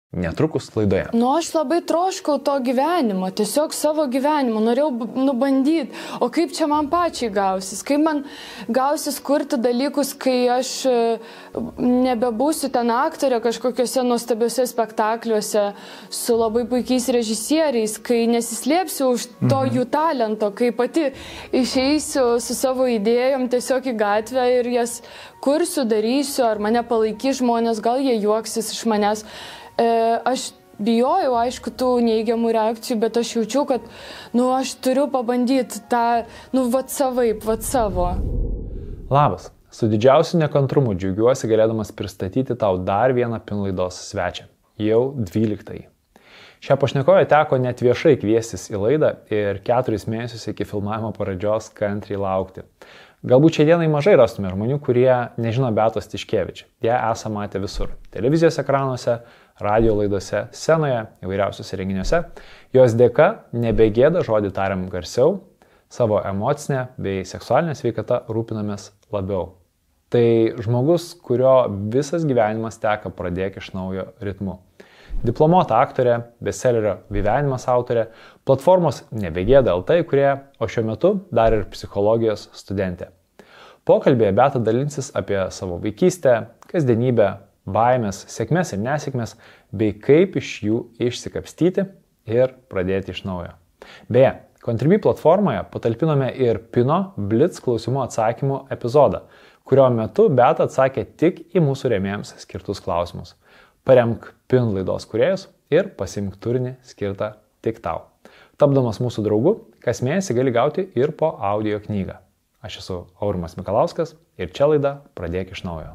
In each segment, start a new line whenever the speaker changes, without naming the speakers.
Netrukus laidoje.
Aš labai troškau to gyvenimo, tiesiog savo gyvenimo, norėjau nubandyti, o kaip čia man pačiai gausis, kaip man gausis kurti dalykus, kai aš nebebūsiu ten aktorė kažkokiuose nuostabiuose spektakliuose su labai puikiais režisieriais, kai nesislėpsiu už to jų talento, kai pati išeisiu su savo idėjom tiesiog į gatvę ir jas kursiu, darysiu, ar mane palaikys žmonės, gal jie juoksis iš manęs. Aš bijojau, aišku, tų neigiamų reakcijų, bet aš jaučiu, kad, aš turiu pabandyti tą, savo.
Labas, su didžiausiu nekantrumu džiaugiuosi galėdamas pristatyti tau dar vieną Pinlaidos svečią, jau 12. Šią pašnekovę teko net viešai kviestis į laidą ir 4 mėnesius iki filmavimo pradžios kantriai laukti. Galbūt šiai dienai mažai rastume žmonių, kurie nežino Beatos Tiškevič. Jie esame matę visur – televizijos ekranuose, radio laidose, scenoje, įvairiausiuose renginiuose. Jos dėka nebegėda žodį tariam garsiau, savo emocinę bei seksualinę sveikatą rūpinamės labiau. Tai žmogus, kurio visas gyvenimas teka pradėk iš naujo ritmu. Diplomuota aktorė, bestsellerio Gyvenimas autorė, platformos Nebegėda LT įkūrėja, o šiuo metu dar ir psichologijos studentė. Pokalbėje Beata dalinsis apie savo vaikystę, kasdienybę, baimės, sėkmės ir nesėkmės, bei kaip iš jų išsikapstyti ir pradėti iš naujo. Beje, Contribui platformoje patalpinome ir Pino Blitz klausimų atsakymų epizodą, kurio metu Beata atsakė tik į mūsų rėmėjams skirtus klausimus. Paremk Pin laidos kūrėjus ir pasimk turinį skirtą tik tau. Tapdamas mūsų draugu, kas mėnesį gali gauti ir po audio knygą. Aš esu Aurimas Mikalauskas ir čia laida Pradėk iš naujo.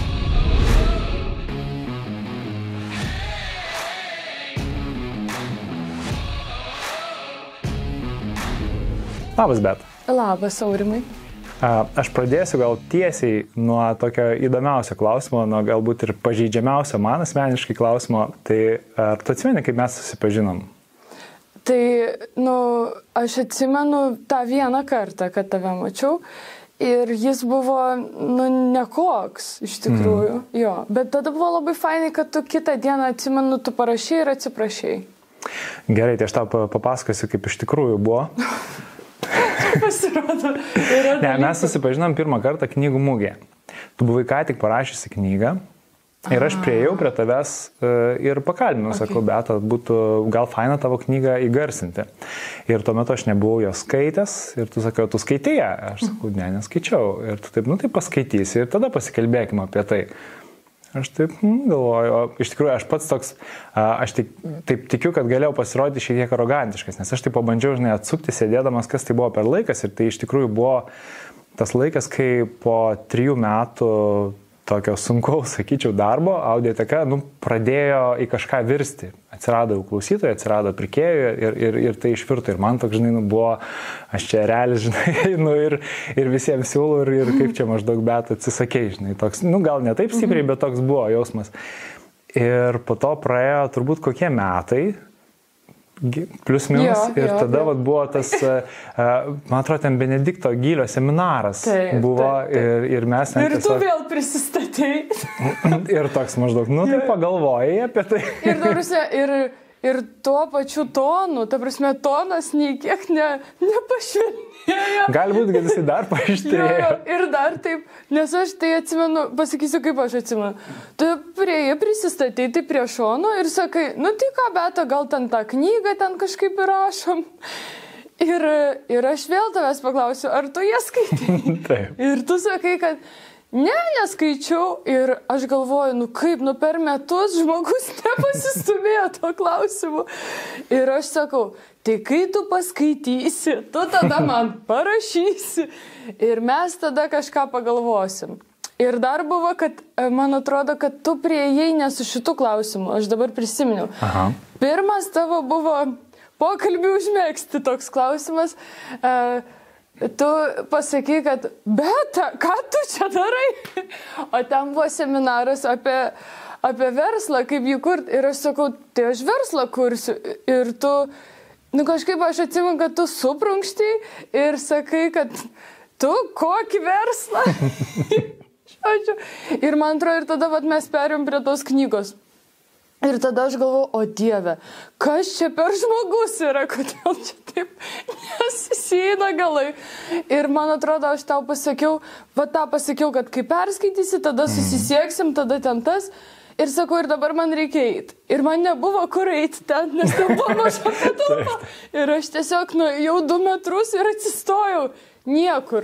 Labas, Beata.
Labas, Aurimai.
Aš pradėsiu gal tiesiai nuo tokio įdomiausio klausimo, nuo galbūt ir pažeidžiamiausio man asmeniškai klausimo. Tai ar tu atsimeni, kaip mes susipažinom?
Tai, aš atsimenu tą vieną kartą, kad tave mačiau ir jis buvo, nekoks iš tikrųjų. Jo, bet tada buvo labai fainai, kad tu kitą dieną atsimenu, tu parašei ir atsiprašei.
Gerai, tai aš tau papasakosiu, kaip iš tikrųjų buvo.
Pasirodo.
Ne, mes susipažinom pirmą kartą knygų mugėje. Tu buvai ką tik parašiusi knygą ir aš priėjau prie tavęs ir pakalbinau, sakau, Beata, būtų gal faina tavo knygą įgarsinti. Ir tuo metu aš nebuvau jos skaitęs ir tu sakai, tu skaitei ją? Aš sakau, ne, neskaičiau. Ir tu taip, tai paskaitysi ir tada pasikalbėkime apie tai. Aš taip galvoju, o iš tikrųjų aš pats toks, aš taip tikiu, kad galėjau pasirodyti šiek tiek arogantiškas, nes aš taip pabandžiau, atsukti sėdėdamas, kas tai buvo per laikas ir tai iš tikrųjų buvo tas laikas, kai po 3 metų tokio sunkaus, sakyčiau, darbo audioteka, pradėjo į kažką virsti. Atsirado jau klausytojai, atsirado pirkėjų ir tai išvirto. Ir man toks, buvo, aš čia realis, ir visiems siūlau ir kaip čia maždaug Beata atsisakei, toks, gal ne taip stipriai, bet toks buvo jausmas. Ir po to praėjo turbūt kokie metai, plius minus, ir tada buvo tas, man atrodo, ten Benedikto Gylio seminaras buvo ir mes...
Ir tu vėl prisistatei.
Ir toks maždaug, tai pagalvojai apie tai.
Ir tuo pačiu tonu, ta prasme, tonas nei kiek nepašvelnėjo.
Galbūt, kad jisai dar paaštrėjo.
Ir dar taip, nes aš tai atsimenu, pasakysiu, kaip aš atsimenu. Tu prisistatei tai prie šono ir sakai, tai ką, Beata, gal ten tą knygą ten kažkaip įrašom. Ir aš vėl tavęs paklausiu, ar tu ją skaitai?
Taip.
Ir tu sakai, kad neskaičiau ir aš galvoju, kaip, per metus žmogus nepasistumėjo to klausimu. Ir aš sakau, tai kai tu paskaitysi, tu tada man parašysi ir mes tada kažką pagalvosim. Ir dar buvo, kad man atrodo, kad tu prieėjai ne su šitų klausimų, aš dabar prisiminiau.
Aha.
Pirmas tavo buvo pokalbį užmėgsti toks klausimas. Tu pasakai, kad Beata, ką tu čia darai? O ten buvo seminaras apie verslą, kaip jį kurti. Ir aš sakau, tai aš verslą kursiu. Ir tu, kažkaip aš atsimenu, kad tu suprunkšti ir sakai, kad tu kokį verslą? Ir man atrodo, ir tada mes perėjom prie tos knygos. Ir tada aš galvoju, o Dieve, kas čia per žmogus yra, kodėl čia taip nesusieina galai. Ir man atrodo, aš tau pasakiau, kad kai perskaitysi, tada susisieksim, tada ten tas. Ir sakau, ir dabar man reikia eiti. Ir man nebuvo kur eiti ten, nes ten buvo maža patalpa. Ir aš tiesiog jau 2 metrus ir atsistojau. Niekur.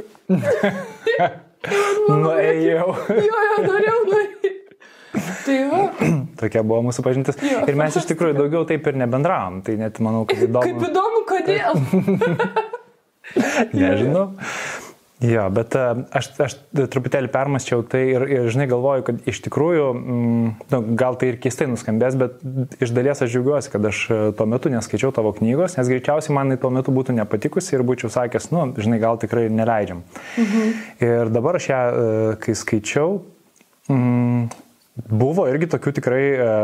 Nuėjau.
Jo, norėjau nueiti. Tai va.
Tokia buvo mūsų pažintis.
Jo,
ir mes iš tikrųjų daugiau taip ir nebendravom. Tai net manau, kad įdomu.
Kaip įdomu, kodėl?
Nežinau. Jo, bet aš truputėlį permąsčiau tai ir žinai, galvoju, kad iš tikrųjų, gal tai ir keistai nuskambės, bet iš dalies aš džiaugiuosi, kad aš tuo metu neskaičiau tavo knygos, nes greičiausiai man tuo metu būtų nepatikusi ir būčiau sakęs, žinai, gal tikrai neleidžiam. Ir dabar aš ją, kai skaičiau, buvo irgi tokių tikrai,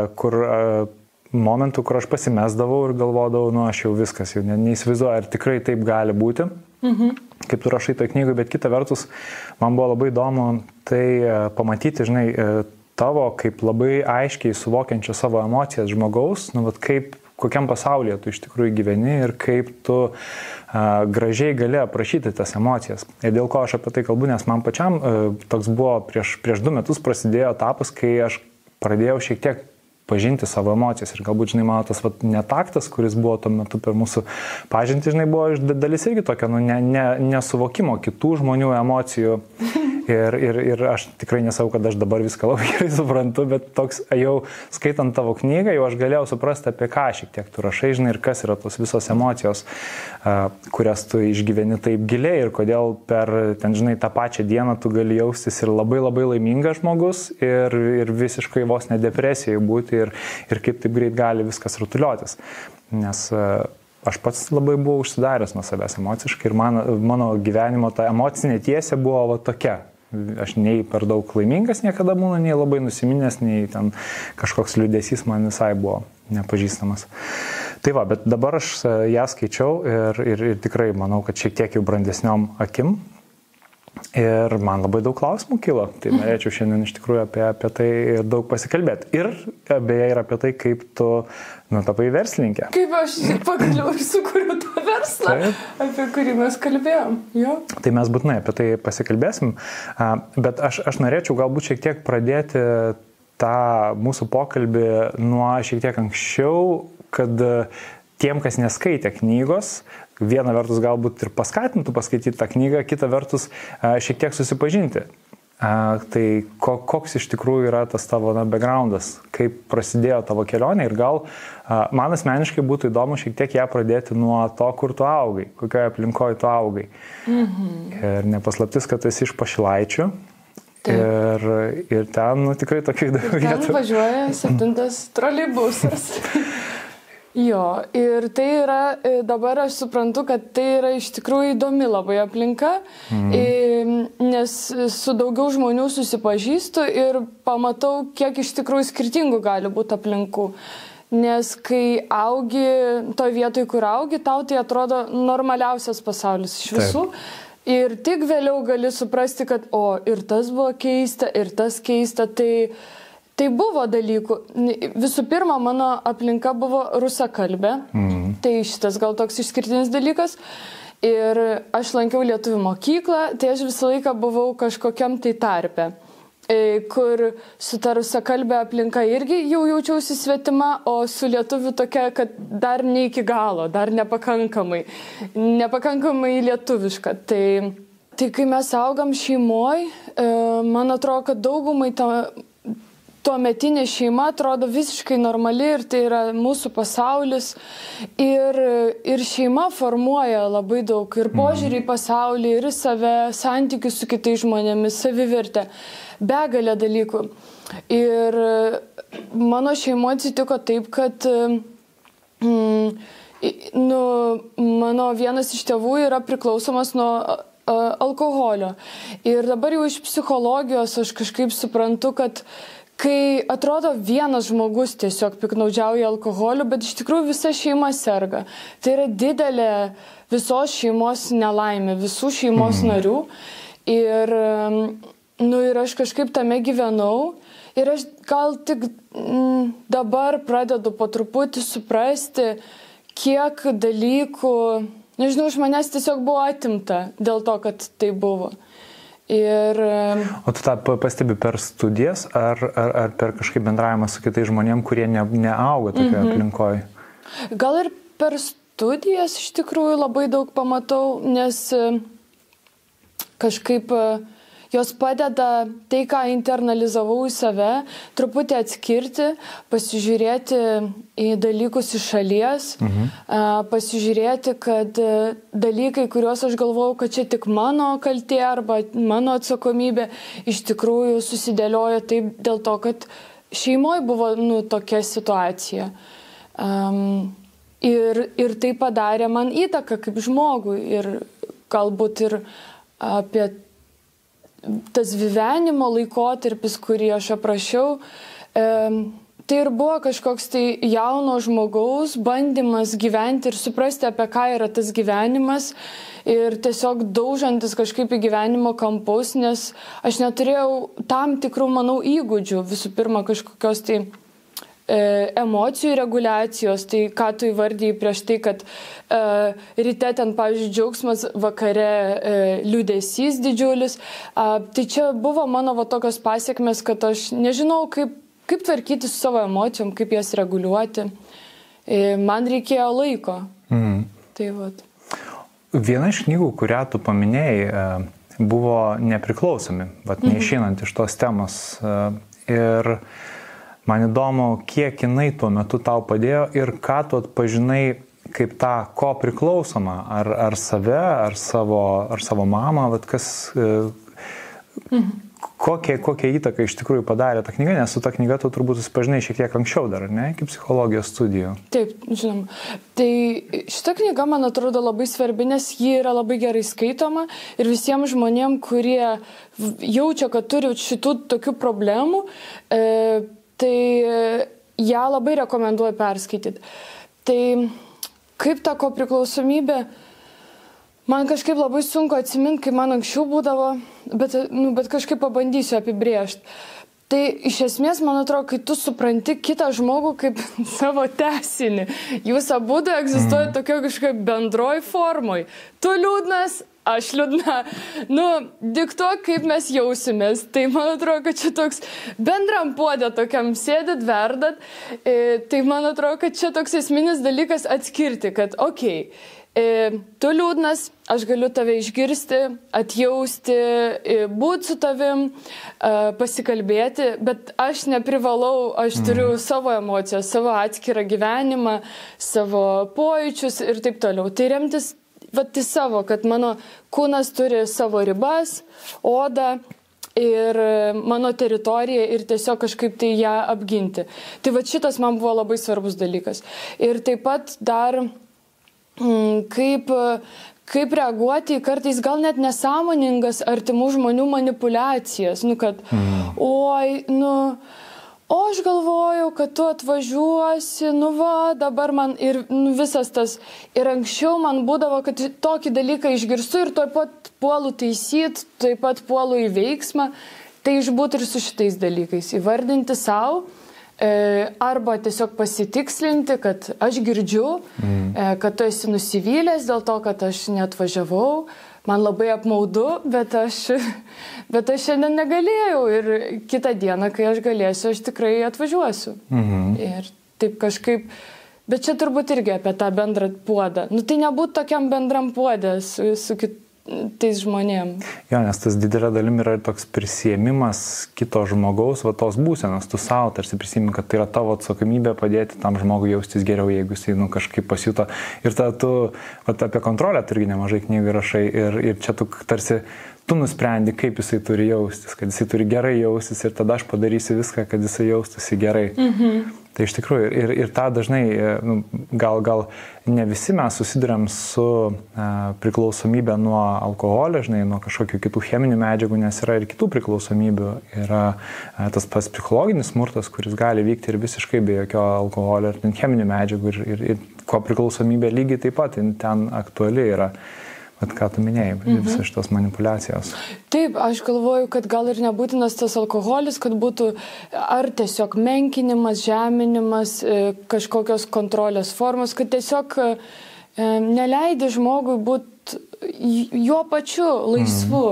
momentų, kur aš pasimesdavau ir galvodavau, aš jau viskas, jau neįsivaizduoju, ar tikrai taip gali būti, kaip tu rašai toj knygui, bet kita vertus, man buvo labai įdomu tai pamatyti, žinai, tavo kaip labai aiškiai suvokiančio savo emocijas žmogaus, kokiam pasaulyje tu iš tikrųjų gyveni ir kaip tu gražiai gali aprašyti tas emocijas. Ir dėl ko aš apie tai kalbu, nes man pačiam toks buvo prieš 2 metus prasidėjo etapas, kai aš pradėjau šiek tiek pažinti savo emocijas. Ir galbūt, žinai, mano tas netaktas, kuris buvo tuo metu per mūsų pažintį, žinai, buvo iš dalis irgi tokio, nesuvokimo kitų žmonių emocijų. Ir aš tikrai nesau, kad aš dabar viską labai gerai suprantu, bet toks, jau skaitant tavo knygą, jau aš galėjau suprasti, apie ką šiek tiek tu rašai, žinai, ir kas yra tos visos emocijos, kurias tu išgyveni taip giliai ir kodėl per, ten, žinai, tą pačią dieną tu gali jaustis ir labai labai laimingas žmogus ir visiškai vos ne depresijai būti ir kaip taip greit gali viskas rutuliotis. Nes aš pats labai buvau užsidaręs nuo savęs emociškai ir mano gyvenimo ta emocinė tiesė buvo tokia. Aš nei per daug laimingas niekada būnu, nei labai nusiminęs, nei ten kažkoks liūdesys man visai buvo nepažįstamas. Tai va, bet dabar aš ją skaičiau ir tikrai manau, kad šiek tiek jau brandesniom akim. Ir man labai daug klausimų kilo, tai norėčiau šiandien iš tikrųjų apie tai daug pasikalbėti. Ir beje ir apie tai, kaip tu tapai verslininkė.
Kaip aš pagaliau sukūriau tą verslą, apie kurį mes kalbėjom. Jo. Tai
mes būtinai apie tai pasikalbėsim, bet aš norėčiau galbūt šiek tiek pradėti tą mūsų pokalbį nuo šiek tiek anksčiau, kad tiem, kas neskaitė knygos, viena vertus galbūt ir paskatintų paskaityti tą knygą, kita vertus šiek tiek susipažinti. Tai koks iš tikrųjų yra tas tavo backgroundas, kaip prasidėjo tavo kelionė ir gal man asmeniškai būtų įdomu šiek tiek ją pradėti nuo to, kur tu augai, kokioje aplinkoje tu augai. Ir nepaslaptis, kad tu esi iš Pašilaičių. Ir ten tikrai tokių įdomių vietų.
Ten važiuoja 7 troleibusas. Jo, ir tai yra, dabar aš suprantu, kad tai yra iš tikrųjų įdomi labai aplinka, nes su daugiau žmonių susipažįstu ir pamatau, kiek iš tikrųjų skirtingų gali būti aplinkų. Nes kai augi, toj vietoj, kur augi, tau tai atrodo normaliausias pasaulis iš visų. Taip. Ir tik vėliau gali suprasti, kad ir tas buvo keista, ir tas keista, tai buvo dalykų. Visų pirma, mano aplinka buvo rusakalbė, tai šitas gal toks išskirtinis dalykas. Ir aš lankiau lietuvių mokyklą, tai aš visą laiką buvau kažkokiam tai tarpe, kur su ta rusakalbė aplinka irgi jau jaučiausi svetima, o su lietuviu tokia, kad dar ne iki galo, dar nepakankamai lietuviška. Tai kai mes augam šeimoj, man atrodo, kad daugumai tuometinė šeima atrodo visiškai normali ir tai yra mūsų pasaulis. Ir šeima formuoja labai daug ir požiūrį į pasaulį, ir į save, santykius su kitais žmonėmis, savivertę, begalę dalykų. Ir mano šeimoje atsitiko taip, kad mano vienas iš tėvų yra priklausomas nuo alkoholio. Ir dabar jau iš psichologijos aš kažkaip suprantu, kad kai atrodo vienas žmogus tiesiog piknaudžiauja alkoholiu, bet iš tikrųjų visa šeima serga. Tai yra didelė visos šeimos nelaimė, visų šeimos narių. Ir aš kažkaip tame gyvenau Ir aš gal tik dabar pradedu po truputį suprasti, kiek dalykų, nežinau, iš manęs tiesiog buvo atimta dėl to, kad tai buvo. Ir...
O tu tą pastebi per studijas ar per kažkaip bendravimą su kitais žmonėm, kurie neauga tokioje aplinkoje?
Gal ir per studijas iš tikrųjų labai daug pamatau, nes kažkaip jos padeda tai, ką internalizavau į save, truputį atskirti, pasižiūrėti į dalykus iš šalies, pasižiūrėti, kad dalykai, kuriuos aš galvojau, kad čia tik mano kaltė arba mano atsakomybė, iš tikrųjų susidėliojo taip dėl to, kad šeimoje buvo tokia situacija. Ir tai padarė man įtaką kaip žmogui ir galbūt ir apie tas gyvenimo laikotarpis, kurį aš aprašiau, tai ir buvo kažkoks tai jauno žmogaus bandymas gyventi ir suprasti, apie ką yra tas gyvenimas ir tiesiog daužantis kažkaip į gyvenimo kampus, nes aš neturėjau tam tikrų, manau, įgūdžių, visų pirma kažkokios tai emocijų reguliacijos, tai ką tu įvardėjai prieš tai, kad ryte ten, pavyzdžiui, džiaugsmas, vakare liūdesys didžiulis. Tai čia buvo mano tokios pasiekmes, kad aš nežinau, kaip tvarkyti su savo emocijom, kaip jas reguliuoti. Man reikėjo laiko. Tai vat.
Viena iš knygų, kurią tu paminėjai, buvo Nepriklausomi, neišeinant iš tos temos. Ir man įdomu, kiek jinai tuo metu tau padėjo ir ką tu atpažinai kaip tą ko priklausomą, ar save, ar savo mamą, kokią įtaką iš tikrųjų padarė ta knyga, nes su ta knyga tu turbūt susipažinai šiek tiek anksčiau dar, ne, iki psichologijos studijų.
Taip, žinom. Tai šita knyga, man atrodo, labai svarbi, nes ji yra labai gerai skaitoma ir visiems žmonėm, kurie jaučia, kad turi šitų tokių problemų, tai ją labai rekomenduoju perskaityti. Tai kaip ta kopriklausomybė, man kažkaip labai sunku atsiminti, kaip man anksčiau būdavo, bet kažkaip pabandysiu apibrėžti. Tai iš esmės, man atrodo, kai tu supranti kitą žmogų kaip savo tęsinį, jūs abudu egzistuoja tokio kažkaip bendroj formoj. Tu liūdnas, aš liūdna. Diktuok, kaip mes jausimės. Tai man atrodo, kad čia toks bendram puodė tokiam sėdit, verdat. Tai man atrodo, kad čia toks esminis dalykas atskirti, kad tu liūdnas, aš galiu tave išgirsti, atjausti, būti su tavim, pasikalbėti, bet aš neprivalau, aš turiu savo emocijas, savo atskirą gyvenimą, savo pojūčius ir taip toliau. Tai remtis į savo, kad mano kūnas turi savo ribas, odą ir mano teritoriją ir tiesiog kažkaip tai ją apginti. Tai šitas man buvo labai svarbus dalykas. Ir taip pat dar kaip reaguoti į kartais gal net nesąmoningas artimų žmonių manipulacijas. O aš galvojau, kad tu atvažiuosi, dabar man ir visas tas. Ir anksčiau man būdavo, kad tokį dalyką išgirstu ir tuoj pat puolu taisyti, tuoj pat puolu į veiksmą. Tai išbūt ir su šitais dalykais. Įvardinti savo, arba tiesiog pasitikslinti, kad aš girdžiu, kad tu esi nusivylęs dėl to, kad aš neatvažiavau. Man labai apmaudu, bet aš šiandien negalėjau ir kitą dieną, kai aš galėsiu, aš tikrai atvažiuosiu. Ir taip kažkaip, bet čia turbūt irgi apie tą bendrą puodą. Tai nebūtų tokiam bendram puodė su kitais žmonėm.
Jo, nes tas didelė dalim yra toks prisiėmimas kito žmogaus, tos būsenos, tu savo tarsi prisiėmi, kad tai yra tavo atsakomybė padėti tam žmogui jaustis geriau, jeigu jisai kažkaip pasijuto. Ir tada tu apie kontrolę tu irgi nemažai knygų rašai ir čia tu tarsi tu nusprendi, kaip jisai turi jaustis, kad jisai turi gerai jaustis ir tada aš padarysiu viską, kad jisai jaustųsi gerai. Tai iš tikrųjų ir tą dažnai, gal ne visi mes susiduriam su priklausomybė nuo alkoholio, nuo kažkokių kitų cheminių medžiagų, nes yra ir kitų priklausomybių. Yra tas pats psichologinis smurtas, kuris gali vykti ir visiškai be jokio alkoholio ir cheminių medžiagų ir ko priklausomybė lygiai taip pat ten aktuali yra.
Bet ką tu minėjai, visas šitos manipulacijos.
Taip, aš galvoju, kad gal ir nebūtinas tas alkoholis, kad būtų ar tiesiog menkinimas, žeminimas, kažkokios kontrolės formos, kad tiesiog neleidi žmogui būti jo pačiu laisvu.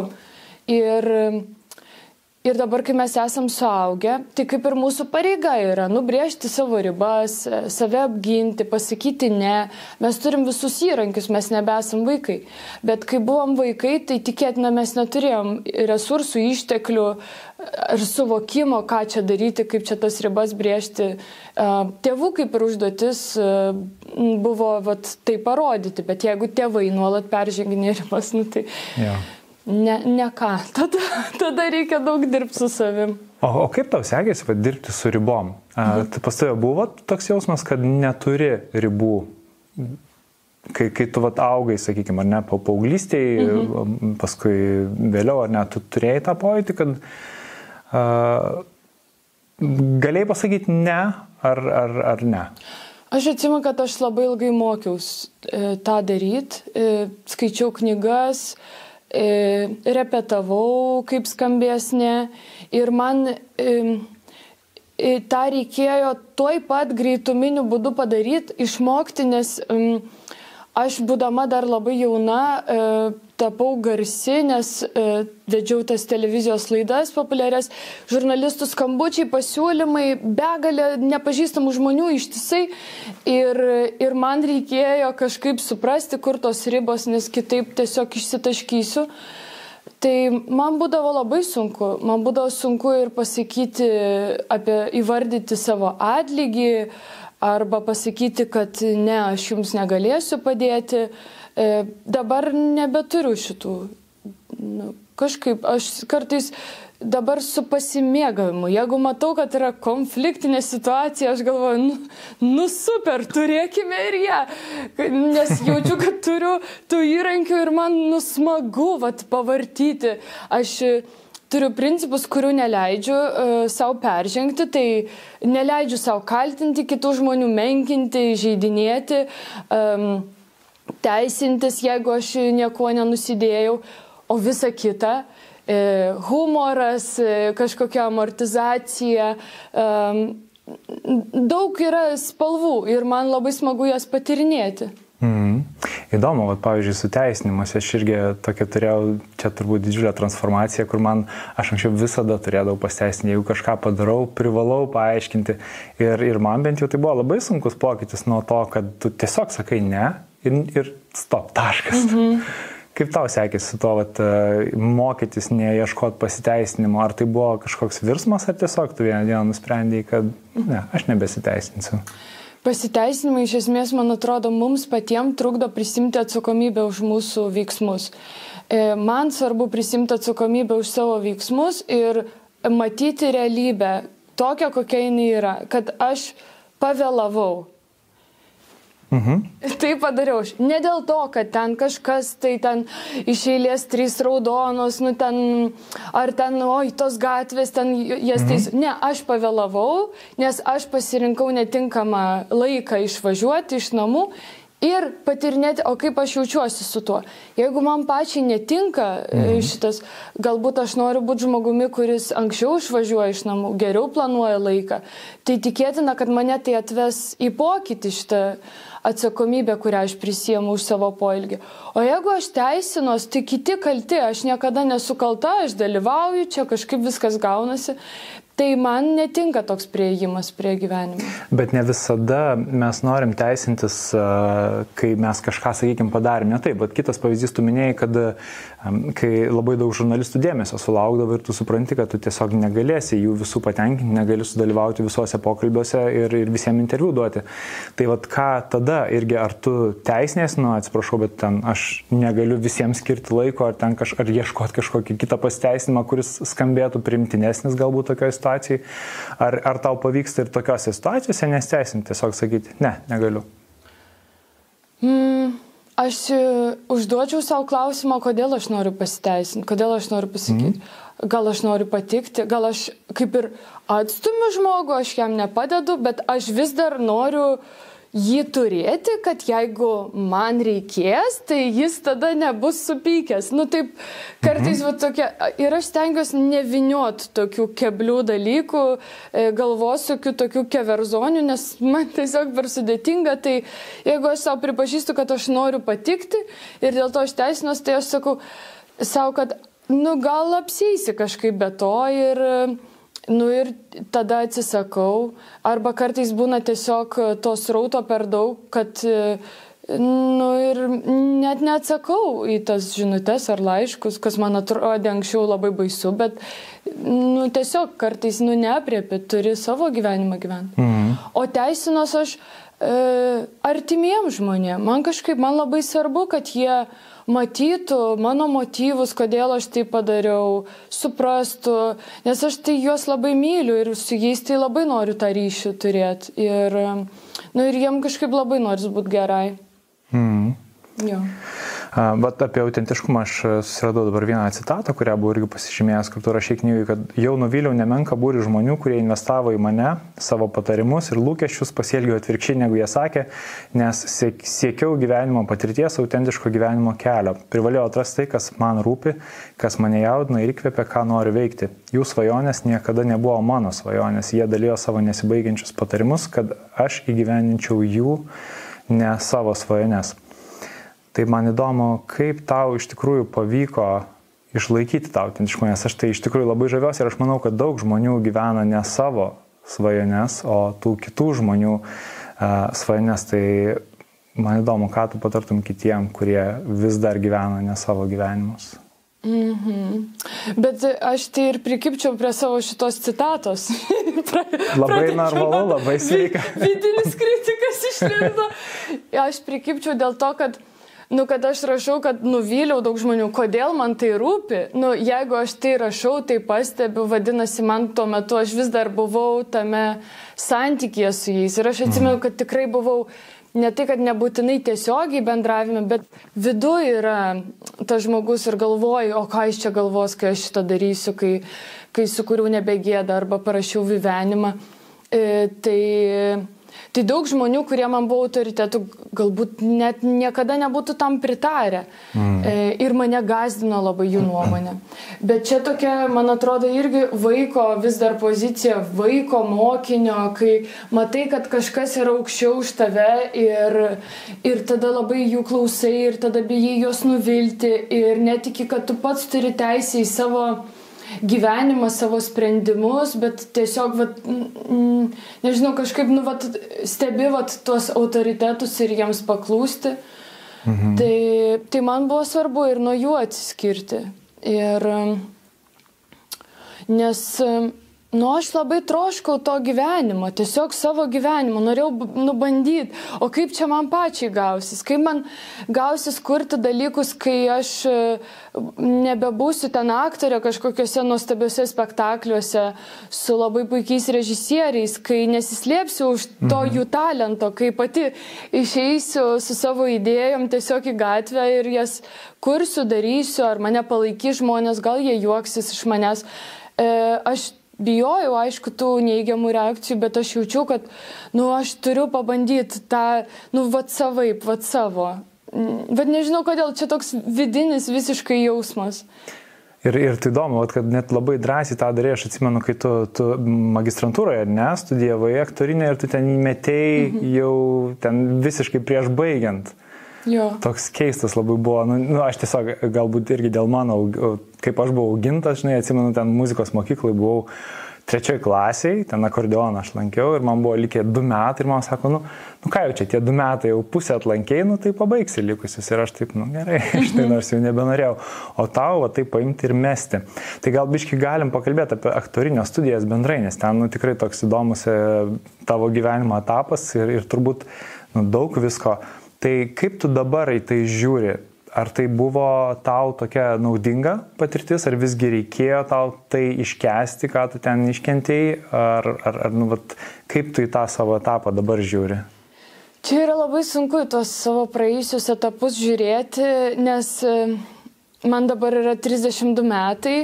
Ir dabar, kai mes esam suaugę, tai kaip ir mūsų pareiga yra nubrėžti savo ribas, save apginti, pasakyti ne. Mes turim visus įrankius, mes nebesam vaikai. Bet kai buvom vaikai, tai tikėtina mes neturėjom resursų, išteklių ir suvokimo, ką čia daryti, kaip čia tas ribas brėžti. Tėvų kaip ir užduotis buvo tai parodyti, bet jeigu tėvai nuolat perženginė ribas, tai...
Ja.
Ne ką, tada reikia daug dirbti su savim.
O kaip tau sekėsi dirbti su ribom? Tai pas tavę buvo toks jausmas, kad neturi ribų, kai tu augai, sakykime, ar ne, paauglystėje, paskui vėliau, ar ne, tu turėjai tą pojūtį, kad galėjai pasakyti ne, ar ne?
Aš atsimenu, kad aš labai ilgai mokiausi tą daryti, skaičiau knygas, repetavau, kaip skambės ne. Ir man tą reikėjo tuoj pat greituminiu būdu padaryti, išmokti, nes aš būdama dar labai jauna tapau garsi, nes vedžiau tas televizijos laidas populiarias, žurnalistų skambučiai, pasiūlymai, begalė nepažįstamų žmonių ištisai ir man reikėjo kažkaip suprasti, kur tos ribos, nes kitaip tiesiog išsitaškysiu. Tai man būdavo labai sunku. Man būdavo sunku ir pasakyti, įvardyti savo atlygį, arba pasakyti, kad ne, aš jums negalėsiu padėti. Dabar nebeturiu šitų. Kažkaip aš kartais dabar su pasimėgavimu, jeigu matau, kad yra konfliktinė situacija, aš galvoju, super, turėkime ir ją, nes jaučiu, kad turiu tų įrankių ir man smagu pavartyti. Aš turiu principus, kurių neleidžiu savo peržengti, tai neleidžiu savo kaltinti kitų žmonių, menkinti, žeidinėti, teisintis, jeigu aš nieko nenusidėjau, o visa kita, humoras, kažkokia amortizacija, daug yra spalvų ir man labai smagu jas patyrinėti.
Įdomu, pavyzdžiui, su teisinimas, aš irgi tokia turėjau, čia turbūt didžiulę transformaciją, kur aš anksčiau visada turėdavau pasiteisinti, jeigu kažką padarau, privalau paaiškinti ir man bent jau tai buvo labai sunkus pokytis nuo to, kad tu tiesiog sakai ne ir stop, taškas. Kaip tau sekėsi su to mokytis, neieškoti pasiteisinimo, ar tai buvo kažkoks virsmas, ar tiesiog tu vieną dieną nusprendėjai, kad ne, aš nebesiteisinsiu?
Pasiteisinimai iš esmės, man atrodo, mums patiems trukdo prisimti atsakomybę už mūsų veiksmus. Man svarbu prisimti atsakomybę už savo veiksmus ir matyti realybę tokią, kokia jinai yra, kad aš pavėlavau. Tai padariau aš. Ne dėl to, kad ten kažkas, tai ten iš eilės 3 raudonos, ar ten, tos gatvės, ten jas teisų. Ne, aš pavėlavau, nes aš pasirinkau netinkamą laiką išvažiuoti iš namų ir patyrinėti, o kaip aš jaučiuosi su tuo. Jeigu man pačiai netinka šitas, galbūt aš noriu būti žmogumi, kuris anksčiau išvažiuoja iš namų, geriau planuoja laiką, tai tikėtina, kad mane tai atves į pokytį šitą atsakomybę, kurią aš prisiemu už savo poelgį. O jeigu aš teisinuos, tai kiti kalti, aš niekada nesu kalta, aš dalyvauju, čia kažkaip viskas gaunasi. Tai man netinka toks priėjimas prie gyvenimo.
Bet ne visada mes norim teisintis, kai mes kažką, sakykime, padarėm. Ne taip, bet kitas pavyzdys, tu minėjai, kad kai labai daug žurnalistų dėmesio sulaukdavo ir tu supranti, kad tu tiesiog negalėsi jų visų patenkinti, negali sudalyvauti visuose pokalbiuose ir visiems interviu duoti. Tai ką tada irgi, ar tu teisinės, atsiprašau, bet ten aš negaliu visiems skirti laiko, ar ieškoti kažkokį kitą pasiteisinimą, kuris skambėtų primtinesnis galbūt tokioje situacijoje. Ar tau pavyksta ir tokiose situacijose nesteisinti, tiesiog sakyti, ne, negaliu?
Aš užduočiau savo klausimą, kodėl aš noriu pasiteisinti, kodėl aš noriu pasakyti. Gal aš noriu patikti, gal aš kaip ir atstumiu žmogų, aš jam nepadedu, bet aš vis dar noriu jį turėti, kad jeigu man reikės, tai jis tada nebus supykęs. Nu taip, kartais va tokia, ir aš stengiuosi neviniot tokių keblių dalykų, galvosūkių, tokių keverzonių, nes man tiesiog per sudėtinga, tai jeigu aš savo pripažįstu, kad aš noriu patikti ir dėl to aš teisinuosi, tai aš sakau savo, kad nu gal apsieisi kažkaip be to ir tada atsisakau. Arba kartais būna tiesiog tos srauto per daug, kad ir net neatsakau į tas žinutes ar laiškus, kas man atrodė anksčiau labai baisu, bet tiesiog kartais neapriepi, turi savo gyvenimą gyventi. O teisinos aš artimiems žmonėms. Man labai svarbu, kad jie matytų mano motyvus, kodėl aš tai padariau, suprastų, nes aš tai juos labai myliu ir su jais tai labai noriu tą ryšį turėti. Ir jiem kažkaip labai nori būti gerai. Jo.
Bet apie autentiškumą aš susiradau dabar vieną citatą, kurią buvau irgi pasižymėjęs, kur tu rašai knygai, kad jau nuvyliau nemenką būrį žmonių, kurie investavo į mane, savo patarimus ir lūkesčius, pasielgiau atvirkščiai, negu jie sakė, nes siekiau gyvenimo patirties, autentiško gyvenimo kelio. Privalėjau atrasti tai, kas man rūpi, kas mane jaudina ir įkvėpia, ką noriu veikti. Jų svajonės niekada nebuvo mano svajonės, jie dalijo savo nesibaigiančius patarimus, kad aš įgyvendinčiau jų, ne savo svajonės. Tai man įdomu, kaip tau iš tikrųjų pavyko išlaikyti tą autentiškumą, nes aš tai iš tikrųjų labai žaviuosi ir aš manau, kad daug žmonių gyvena ne savo svajones, o tų kitų žmonių svajones. Tai man įdomu, ką tu patartum kitiem, kurie vis dar gyvena ne savo gyvenimus.
Bet aš tai ir prikipčiau prie savo šitos citatos.
Labai normalu, labai sveika.
Vidinis kritikas išlindo. Aš prikipčiau dėl to, kad aš rašau, kad nuvyliau daug žmonių, kodėl man tai rūpi. Jeigu aš tai rašau, tai pastebiu, vadinasi, man tuo metu aš vis dar buvau tame santykyje su jais. Ir aš atsimenu, kad tikrai buvau ne tai, kad nebūtinai tiesiogiai bendravime, bet viduje yra tas žmogus ir galvoju, o ką jis čia galvos, kai aš šitą darysiu, kai sukūriau nebegėdą arba parašiau gyvenimą. Tai daug žmonių, kurie man buvo autoritetų, galbūt net niekada nebūtų tam pritarę. Ir mane gąsdino labai jų nuomonė. Bet čia tokia, man atrodo, irgi vaiko vis dar pozicija, vaiko mokinio, kai matai, kad kažkas yra aukščiau už tave ir tada labai jų klausai ir tada bijai juos nuvilti ir netiki, kad tu pats turi teisę į savo gyvenimą, savo sprendimus, bet tiesiog, nežinau, kažkaip, stebi tuos autoritetus ir jiems paklūsti. Tai man buvo svarbu ir nuo jų atsiskirti. Nes, aš labai troškau to gyvenimo, tiesiog savo gyvenimo, norėjau bandyti, o kaip čia man pačiai gausis, kaip man gausis kurti dalykus, kai aš nebebūsiu ten aktorė kažkokiuose nuostabiuose spektakliuose su labai puikiais režisieriais, kai nesislėpsiu už to jų talento, kai pati išeisiu su savo idėjom tiesiog į gatvę ir jas kursiu, darysiu, ar mane palaikys žmonės, gal jie juoksis iš manęs. Aš bijojau, aišku, tų neigiamų reakcijų, bet aš jaučiau, kad, aš turiu pabandyti tą, savo. Bet nežinau, kodėl, čia toks vidinis visiškai jausmas.
Ir tai įdomu, kad net labai drąsiai tą darė, aš atsimenu, kai tu magistrantūroje, studijavai aktorinę ir tu ten įmetėjai jau ten visiškai prieš baigiant.
Jo.
Toks keistas labai buvo. Aš tiesiog, galbūt irgi dėl mano, kaip aš buvau augintas, atsimenu, ten muzikos mokyklai buvau 3 klasiai, ten akordeoną aš lankiau ir man buvo likę 2 metai ir man sako, ką jau čia, tie 2 metai jau pusę atlankėjai, tai pabaigsi likusius. Ir aš taip, gerai, štai nors jau nebenorėjau. O tau tai paimti ir mesti. Tai gal biškai galim pakalbėti apie aktorinio studijas bendrai, nes ten tikrai toks įdomus tavo gyvenimo etapas ir turbūt daug visko. Tai kaip tu dabar į tai žiūri? Ar tai buvo tau tokia naudinga patirtis, ar visgi reikėjo tau tai iškęsti, ką tu ten iškentėjai, ar kaip tu į tą savo etapą dabar žiūri?
Čia yra labai sunku į tos savo praėjusius etapus žiūrėti, nes man dabar yra 32 metai,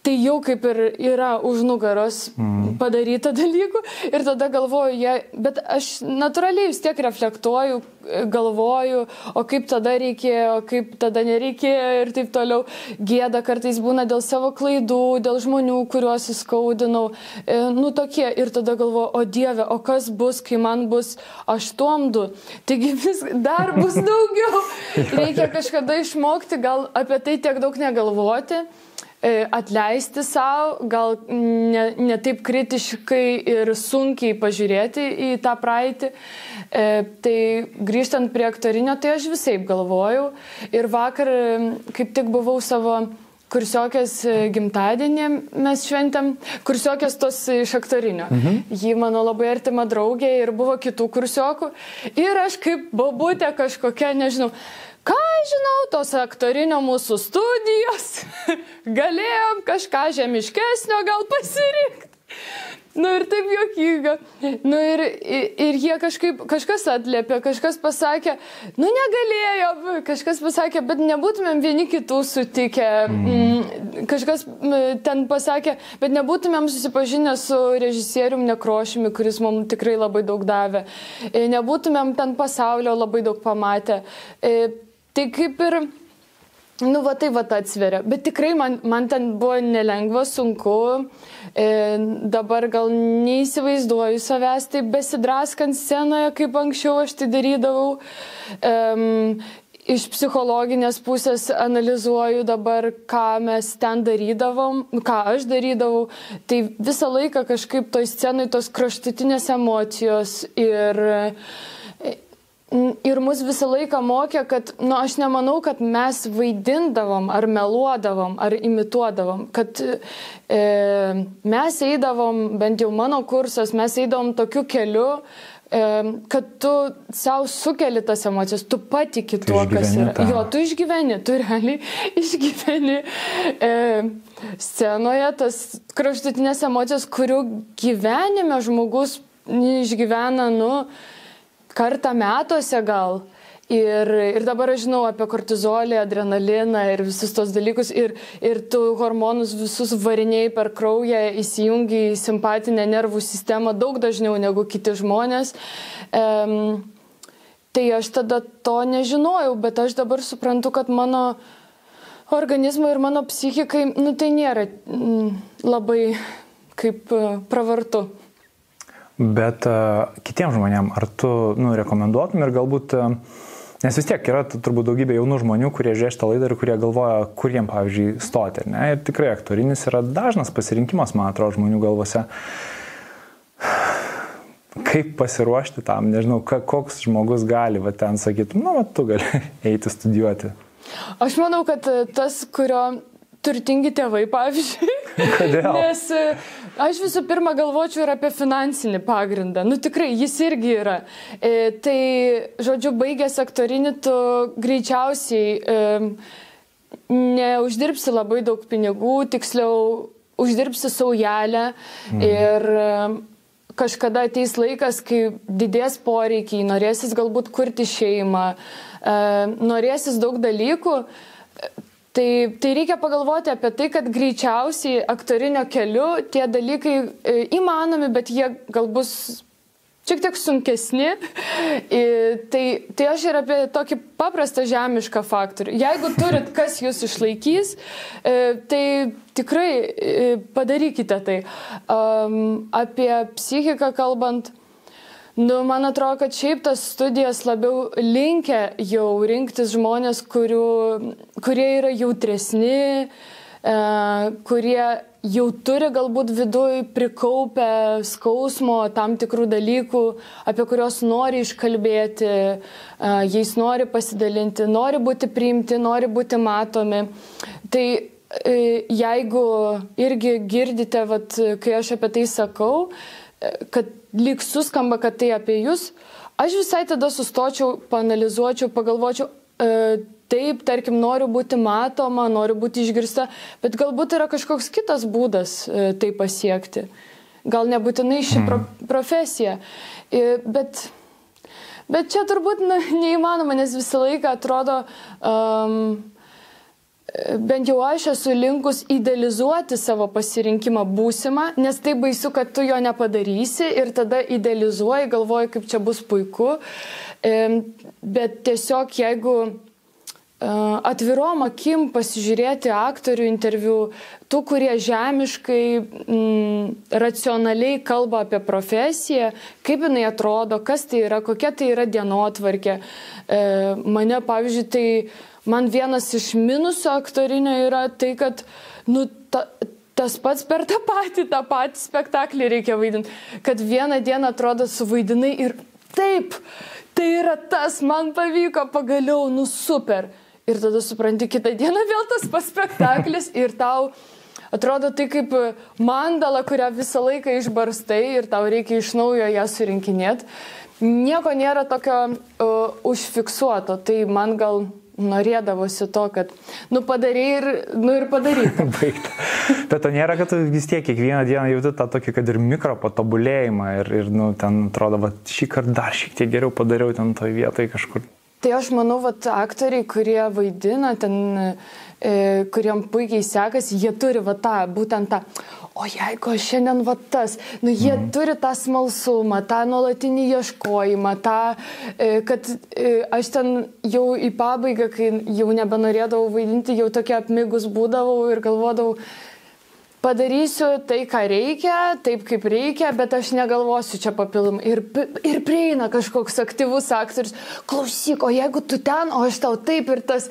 tai jau kaip ir yra už nugaros padaryta dalykų ir tada galvoju, bet aš natūraliai vis tiek reflektuoju, galvoju, o kaip tada reikėjo, kaip tada nereikėjo ir taip toliau. Gėda kartais būna dėl savo klaidų, dėl žmonių, kuriuos įskaudinau. Tokie. Ir tada galvoju, o Dieve, o kas bus, kai man bus 8. Taigi dar bus daugiau. Reikia kažkada išmokti, gal apie tai tiek daug negalvoti. Atleisti savo, gal ne taip kritiškai ir sunkiai pažiūrėti į tą praeitį. Tai grįžtant prie aktorinio, tai aš visaip galvojau. Ir vakar kaip tik buvau savo kursiokės gimtadienį, mes šventėm, kursiokės tos iš aktorinio. Ji mano labai artima draugė ir buvo kitų kursiokų. Ir aš kaip bobutė kažkokia, nežinau, ką žinau, tos aktorinio mūsų studijos, galėjom kažką žemiškesnio gal pasirinkti. Ir taip juokinga. Ir jie kažkas atliepė, kažkas pasakė, negalėjo, kažkas pasakė, bet nebūtumėm vieni kitų sutikę. Kažkas ten pasakė, bet nebūtumėm susipažinę su režisierium Nekrošiumi, kuris mums tikrai labai daug davė. Nebūtumėm ten pasaulio labai daug pamatę. Tai kaip ir, tai atsveria. Bet tikrai man ten buvo nelengva, sunku. Dabar gal neįsivaizduoju savęs taip besidraskant scenoje, kaip anksčiau aš tai darydavau. Iš psichologinės pusės analizuoju dabar, ką mes ten darydavom, ką aš darydavau. Tai visą laiką kažkaip toj scenai tos kraštutinės emocijos ir mus visą laiką mokė, kad, aš nemanau, kad mes vaidindavom, ar meluodavom, ar imituodavom, kad mes eidavom, bent jau mano kursas, mes eidavom tokiu keliu, kad tu savo sukeli tas emocijas, tu patiki tuo, kas yra. Jo, tu išgyveni, tu realiai išgyveni scenoje tas kraštutinės emocijos, kurių gyvenime žmogus išgyvena, kartą metuose gal. Ir dabar aš žinau apie kortizolį, adrenaliną ir visus tos dalykus. Ir tu hormonus visus varinėjai per kraują, įsijungi į simpatinę nervų sistemą daug dažniau negu kiti žmonės. Tai aš tada to nežinojau, bet aš dabar suprantu, kad mano organizmui ir mano psichikai, tai nėra labai kaip pravartu.
Bet kitiems žmonėms, ar tu rekomenduotum ir galbūt, nes vis tiek yra turbūt daugybė jaunų žmonių, kurie žiūrės šitą laidą ir kurie galvoja, kur jiem, pavyzdžiui, stoti. Ne? Ir tikrai aktorinis yra dažnas pasirinkimas, man atrodo, žmonių galvose. Kaip pasiruošti tam, nežinau, koks žmogus gali ten sakyti, tu gali eiti studijuoti.
Aš manau, kad tas, kurio turtingi tėvai, pavyzdžiui.
Kodėl?
Nes aš visų pirma galvočiau ir apie finansinį pagrindą. Tikrai, jis irgi yra. Tai, žodžiu, baigęs aktorinį, tu greičiausiai neuždirbsi labai daug pinigų, tiksliau uždirbsi saujelę ir kažkada ateis laikas, kai didės poreikiai, norėsis galbūt kurti šeimą, norėsis daug dalykų. Tai reikia pagalvoti apie tai, kad greičiausiai aktorinio keliu tie dalykai įmanomi, bet jie gal bus šiek tiek sunkesni. Tai aš ir apie tokį paprastą žemišką faktorių. Jeigu turit, kas jūs išlaikys, tai tikrai padarykite tai. Apie psichiką kalbant, man atrodo, kad šiaip tas studijas labiau linkę jau rinktis žmonės, kurie yra jautresni, kurie jau turi galbūt viduj prikaupę skausmo tam tikrų dalykų, apie kuriuos nori iškalbėti, jais nori pasidalinti, nori būti priimti, nori būti matomi. Tai jeigu irgi girdite, kai aš apie tai sakau, kad lyg suskamba, kad tai apie jūs, aš visai tada sustočiau, paanalizuočiau, pagalvočiau, taip, tarkim, noriu būti matoma, noriu būti išgirsta, bet galbūt yra kažkoks kitas būdas tai pasiekti. Gal nebūtinai ši profesija. Bet čia turbūt neįmanoma, nes visą laiką atrodo, bent jau aš esu linkus idealizuoti savo pasirinkimą būsimą, nes tai baisu, kad tu jo nepadarysi ir tada idealizuoji, galvoji, kaip čia bus puiku. Bet tiesiog jeigu atvirom akim pasižiūrėti aktorių interviu, tų, kurie žemiškai, racionaliai kalba apie profesiją, kaip jinai atrodo, kas tai yra, kokia tai yra dienotvarkė. Mane, pavyzdžiui, tai man vienas iš minusų aktorinio yra tai, kad tas pats per tą patį spektaklį reikia vaidinti, kad vieną dieną atrodo suvaidinai ir taip, tai yra tas, man pavyko pagaliau, super. Ir tada supranti, kitą dieną vėl tas pats spektaklis ir tau atrodo tai kaip mandala, kurią visą laiką išbarstai ir tau reikia iš naujo ją surinkinėti. Nieko nėra tokio užfiksuoto, tai man gal norėdavosi to, kad padarai ir padarai.
Bet to nėra, kad tu vis tiek kiekvieną dieną jauti tą tokį, kad ir mikro patobulėjimą ir ten atrodo, va, šį kartą dar šiek tiek geriau padariau ten toj vietoj kažkur.
Tai aš manau, aktoriai, kurie vaidina, kuriem puikiai sekasi, jie turi būtent tą, o jeigu aš šiandien tas, jie turi tą smalsumą, tą nuolatinį ieškojimą, kad aš ten jau į pabaigą, kai jau nebenorėdavau vaidinti, jau tokia apmigus būdavau ir galvodavau, padarysiu tai, ką reikia, taip kaip reikia, bet aš negalvosiu čia papildomai. Ir prieina kažkoks aktyvus aktorius, klausyk, o jeigu tu ten, o aš tau taip ir tas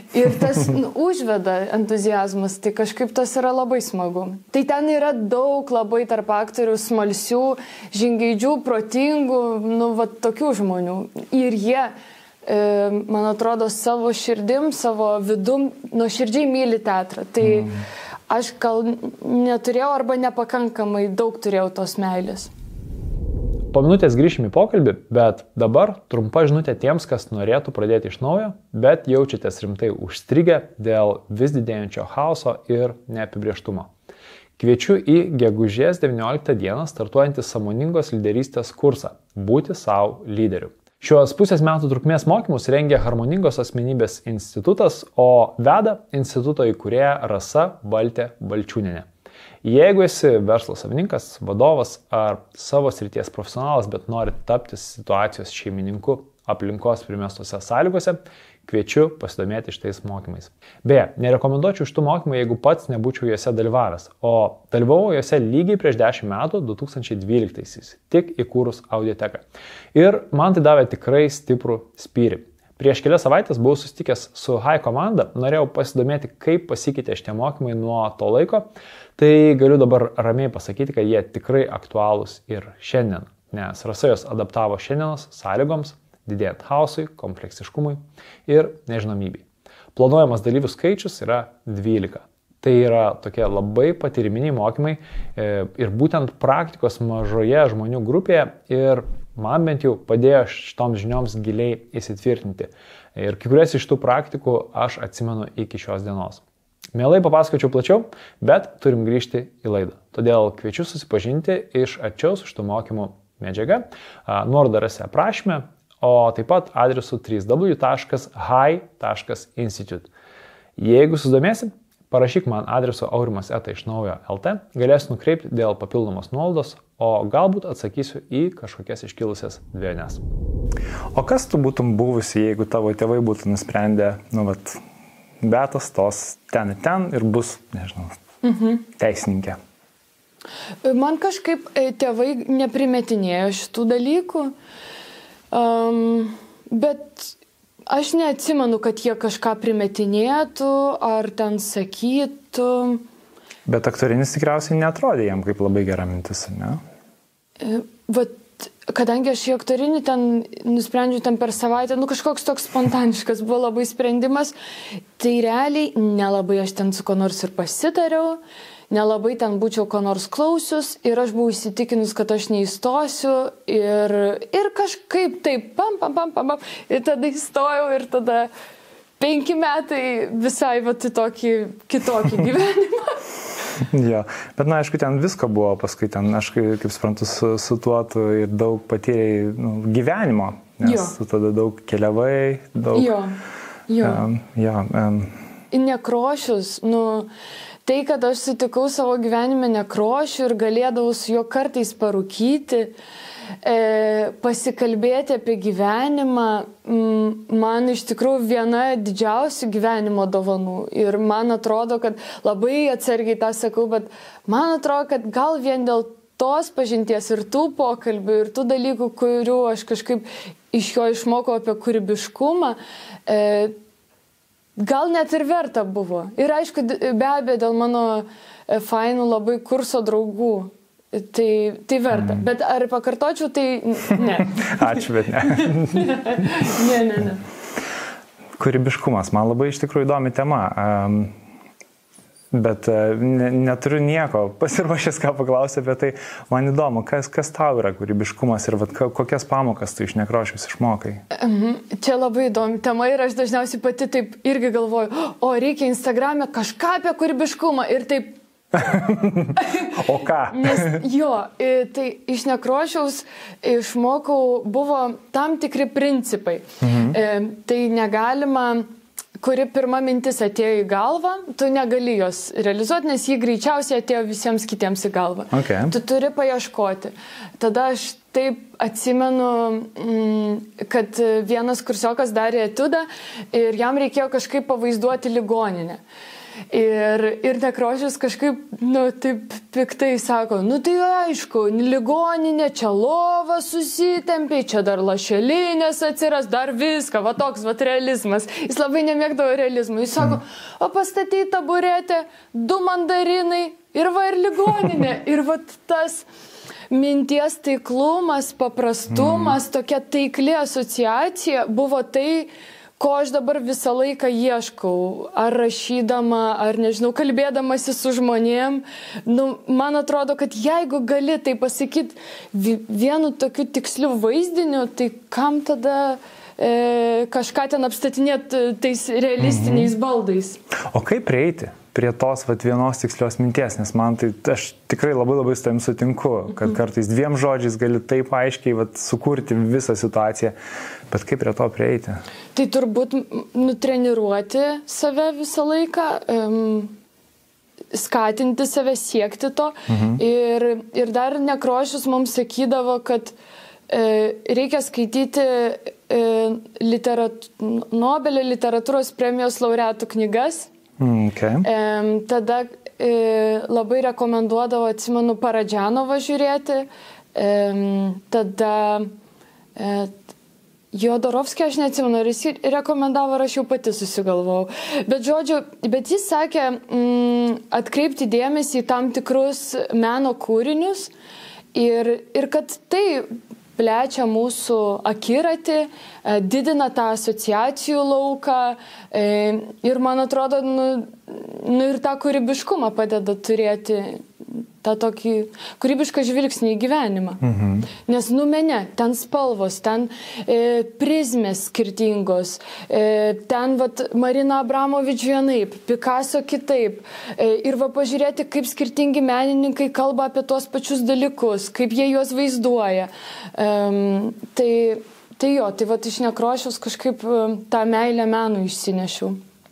užveda entuziazmas, tai kažkaip tas yra labai smagu. Tai ten yra daug labai tarp aktorių smalsių, žingeidžių, protingų, tokių žmonių. Ir jie, man atrodo, savo širdim, savo vidum nuoširdžiai myli teatrą. Tai aš gal neturėjau arba nepakankamai daug turėjau tos meilės.
Po minutės grįšim į pokalbį, bet dabar trumpa žinutė tiems, kas norėtų pradėti iš naujo, bet jaučiatės rimtai užstrigę dėl vis didėjančio chaoso ir neapibrėžtumo. Kviečiu į gegužės 19 dieną startuojantį sąmoningos lyderystės kursą „Būti savo lyderiu". Šios pusės metų trukmės mokymus rengia Harmoningos asmenybės institutas, o veda instituto įkūrėja Rasa Baltė Balčiūnienė. Jeigu esi verslo savininkas, vadovas ar savo srities profesionalas, bet nori tapti situacijos šeimininku aplinkos primestose sąlygose, kviečiu pasidomėti šitais mokymais. Beje, nerekomenduočiau šitų mokymų, jeigu pats nebūčiau juose dalyvavęs, o dalyvavau juose lygiai prieš 10 metų, 2012-aisiais, tik įkūrus Audioteką. Ir man tai davė tikrai stiprų spyrį. Prieš kelias savaitės buvau susitikęs su Hai komanda, norėjau pasidomėti, kaip pasikeitė šitie mokymai nuo to laiko, tai galiu dabar ramiai pasakyti, kad jie tikrai aktualūs ir šiandien, nes Rasa jos adaptavo šiandienos sąlygoms, didėjant chaosui, kompleksiškumui ir nežinomybei. Planuojamas dalyvių skaičius yra 12. Tai yra tokie labai patyriminiai mokymai ir būtent praktikos mažoje žmonių grupėje ir man bent jau padėjo šitoms žinioms giliai įsitvirtinti. Ir kai kurias iš tų praktikų aš atsimenu iki šios dienos. Mielai papasakočiau plačiau, bet turim grįžti į laidą. Todėl kviečiu susipažinti iš arčiau su šitų mokymų medžiaga. Nuorodą rasi aprašyme, o taip pat adresu www.hai.institute. Jeigu susidomėsi, parašyk man adresu aurimas@išnaujo.lt, galėsiu nukreipti dėl papildomos nuolaidos, o galbūt atsakysiu į kažkokias iškilusias dvejones.
O kas tu būtum buvusi, jeigu tavo tėvai būtų nusprendę, Beata stos ten ir bus, nežinau, teisininkė?
Man kažkaip tėvai neprimetinėjo šitų dalykų. Bet aš neatsimenu, kad jie kažką primetinėtų ar ten sakytų.
Bet aktorinis tikriausiai netrodė jam kaip labai gera mintis, ne?
Kadangi aš į aktorinį ten nusprendžiu ten per savaitę, kažkoks toks spontaniškas buvo labai sprendimas, tai realiai nelabai aš ten su ko nors ir pasitariau. Nelabai ten būčiau ko nors klausius ir aš buvau įsitikinus, kad aš neįstosiu ir kažkaip taip, ir tada įstojau ir tada 5 metai visai tokį kitokį gyvenimą.
Jo, bet aišku, ten visko buvo, paskui ten, aš kaip suprantu, su tuo tu ir daug patyrėjai gyvenimo, nes tu tada daug keliavai, daug...
Jo. Nekrošius, tai, kad aš sutikau savo gyvenime Nekrošių ir galėdavau su juo kartais parūkyti, pasikalbėti apie gyvenimą, man iš tikrųjų viena didžiausių gyvenimo dovanų. Ir man atrodo, kad labai atsargiai tą sakau, bet man atrodo, kad gal vien dėl tos pažinties ir tų pokalbių ir tų dalykų, kurių aš kažkaip iš jo išmokau apie kūrybiškumą, gal net ir verta buvo. Ir aišku, be abejo, dėl mano fainų labai kurso draugų. Tai verta. Bet ar pakartočiau, tai ne.
Ačiū, bet ne.
Ne.
Kūrybiškumas. Man labai iš tikrųjų įdomi tema. Bet neturiu nieko pasiruošęs, ką paklausyti apie tai. Man įdomu, kas tau yra kūrybiškumas ir kokias pamokas tu iš Nekrošiaus išmokai?
Čia labai įdomi tema ir aš dažniausiai pati taip irgi galvoju, reikia Instagram'e kažką apie kūrybiškumą ir taip.
O ką?
Nes tai iš Nekrošiaus išmokau, buvo tam tikri principai. Tai negalima, kuri pirma mintis atėjo į galvą, tu negali jos realizuoti, nes jį greičiausiai atėjo visiems kitiems į galvą.
Okay.
Tu turi paieškoti. Tada aš taip atsimenu, kad vienas kursiokas darė etiudą ir jam reikėjo kažkaip pavaizduoti ligoninę. Ir Nekrošius kažkaip, taip piktai sako, tai aišku, ligoninė, čia lova susitempė, čia dar lašelinės atsiras, dar viską, va toks, va realizmas. Jis labai nemėgdavo realizmą. Jis sako, o pastatyti taburetę, 2 mandarinai ir va ir ligoninė. Ir va tas minties taiklumas, paprastumas, tokia taikli asociacija buvo tai, ko aš dabar visą laiką ieškau, ar rašydama, ar nežinau, kalbėdamasi su žmonėm. Man atrodo, kad jeigu gali tai pasakyti vienu tokiu tiksliu vaizdiniu, tai kam tada kažką ten apstatinėti tais realistiniais baldais?
O kaip prieiti prie tos vienos tikslios minties, nes man tai, aš tikrai labai su tavim sutinku, kad kartais 2 žodžiais gali taip aiškiai sukurti visą situaciją, bet kaip prie to prieiti?
Tai turbūt nutreniruoti save visą laiką, skatinti save siekti to. Ir dar Nekrošius mums sakydavo, kad reikia skaityti Nobelio literatūros premijos laureatų knygas.
Okay.
Tada labai rekomenduodavo, atsimenu, Paradžianovą žiūrėti. Tada Jodorovskį aš neatsimenu, ar jis rekomendavo, ar aš jau pati susigalvojau. Bet jis sakė atkreipti dėmesį į tam tikrus meno kūrinius ir kad tai plečia mūsų akiratį, didina tą asociacijų lauką ir, man atrodo, ir tą kūrybiškumą padeda turėti tą tokį kūrybišką žvilgsnį į gyvenimą. Nes mene, ten spalvos, ten prizmės skirtingos, ten Marina Abramovič vienaip, Picasso kitaip. Ir pažiūrėti, kaip skirtingi menininkai kalba apie tuos pačius dalykus, kaip jie juos vaizduoja. Tai iš Nekrošiaus kažkaip tą meilę menų išsinešiau.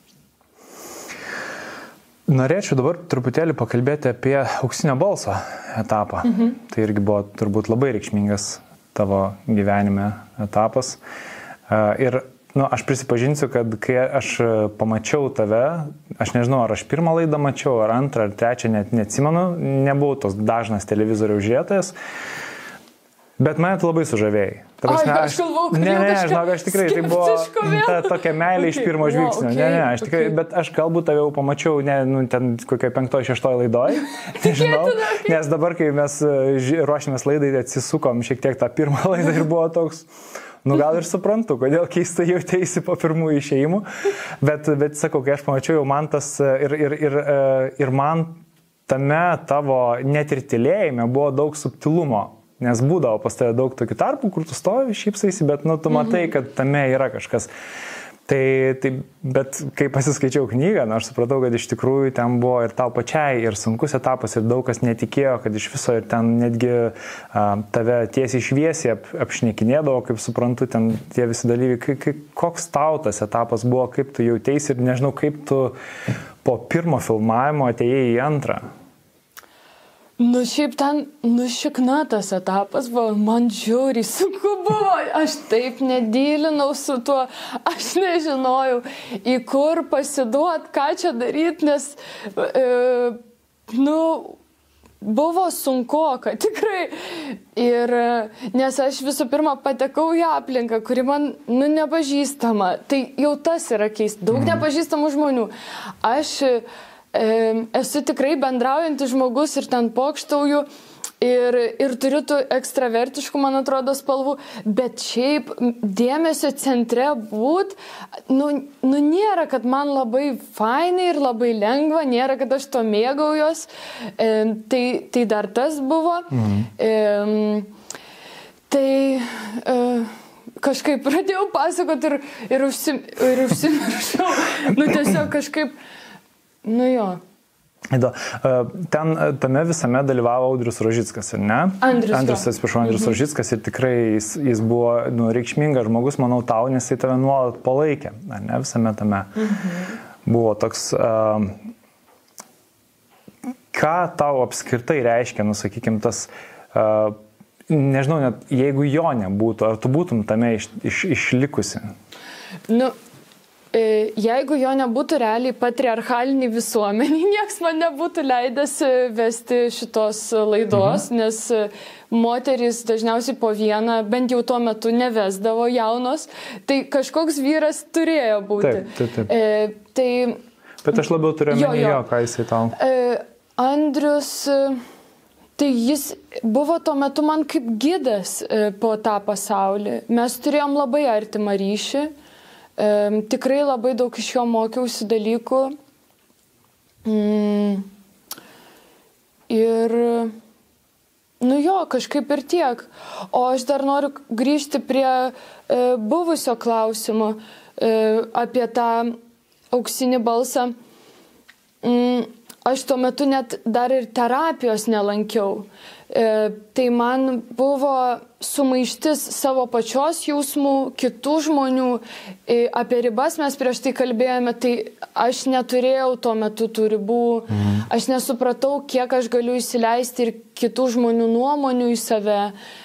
Norėčiau dabar truputėlį pakalbėti apie auksinio balso etapą. Tai irgi buvo turbūt labai reikšmingas tavo gyvenime etapas. Ir aš prisipažinsiu, kad kai aš pamačiau tave, aš nežinau, ar aš pirmą laidą mačiau, ar antrą, ar trečią, net neatsimenu, nebuvau tos dažnas televizoriaus žiūrėtojas. Bet mane tu labai sužavėjai.
Aš galvau, kad
aš tikrai, tai buvo tokia meilė iš pirmo žvilgsnio. Aš tikrai, bet aš galbūt tave jau pamačiau, ten kokioj 5-6 laidoj, nežinau, nes dabar, kai mes ruošėmės laidai, atsisukom šiek tiek tą pirmą laidą ir buvo toks, gal ir suprantu, kodėl keistai jauteisi po pirmųjų išėjimų, bet sakau, kai aš pamačiau, jau man tas ir man tame tavo net ir tylėjime buvo daug subtilumo. Nes būdavo pas tave daug tokių tarpų, kur tu stovi, šypsaisi, bet tu matai, kad tame yra kažkas. Bet kai pasiskaičiau knygą, aš supratau, kad iš tikrųjų ten buvo ir tau pačiai, ir sunkus etapas, ir daug kas netikėjo, kad iš viso ir ten netgi tave tiesiai šviesiai apšnekinėdavo, kaip suprantu, ten tie visi dalyviai. Koks tau tas etapas buvo, kaip tu jauteisi ir nežinau, kaip tu po pirmo filmavimo atėjai į antrą?
Šiaip ten nušikna tas etapas buvo, man žiauriai sunku buvo, aš taip nedylinau su tuo, aš nežinojau, į kur pasiduot, ką čia daryti, nes, buvo sunkoka, tikrai. Ir nes aš visų pirma patekau į aplinką, kuri man, nepažįstama, tai jau tas yra keista, daug nepažįstamų žmonių. Aš esu tikrai bendraujantis žmogus ir ten pokštauju ir turiu tų ekstravertiškų, man atrodo, spalvų, bet šiaip dėmesio centre būt, nėra, kad man labai fainai ir labai lengva, nėra, kad aš to mėgaujos, tai dar tas buvo. Kažkaip pradėjau pasakoti ir užsimiršau, tiesiog kažkaip. Jo.
Ten tame visame dalyvavo Audrius Rožickas, ar ne? Andrius Rožickas ir tikrai jis buvo reikšmingas žmogus, manau, tau, nes jis tave nuolat palaikė, ar ne, visame tame. Buvo toks, ką tau apskritai reiškia, sakykim, tas, nežinau, net jeigu jo nebūtų, ar tu būtum tame išlikusi?
Jeigu jo nebūtų realiai patriarchalinį visuomenį, nieks man nebūtų leidęs vesti šitos laidos, nes moterys dažniausiai po vieną, bent jau tuo metu nevesdavo jaunos, tai kažkoks vyras turėjo būti.
Taip. Bet aš labiau turiu omenyje, ką jisai tau.
Andrius, tai jis buvo tuo metu man kaip gidas po tą pasaulį. Mes turėjom labai artimą ryšį. Tikrai labai daug iš jo mokiausi dalykų. Ir, kažkaip ir tiek. O aš dar noriu grįžti prie buvusio klausimo apie tą auksinį balsą. Aš tuo metu net dar ir terapijos nelankiau. Tai man buvo sumaištis savo pačios jausmų, kitų žmonių, apie ribas mes prieš tai kalbėjome, tai aš neturėjau tuo metu tų ribų, aš nesupratau, kiek aš galiu įsileisti ir kitų žmonių nuomonių į save.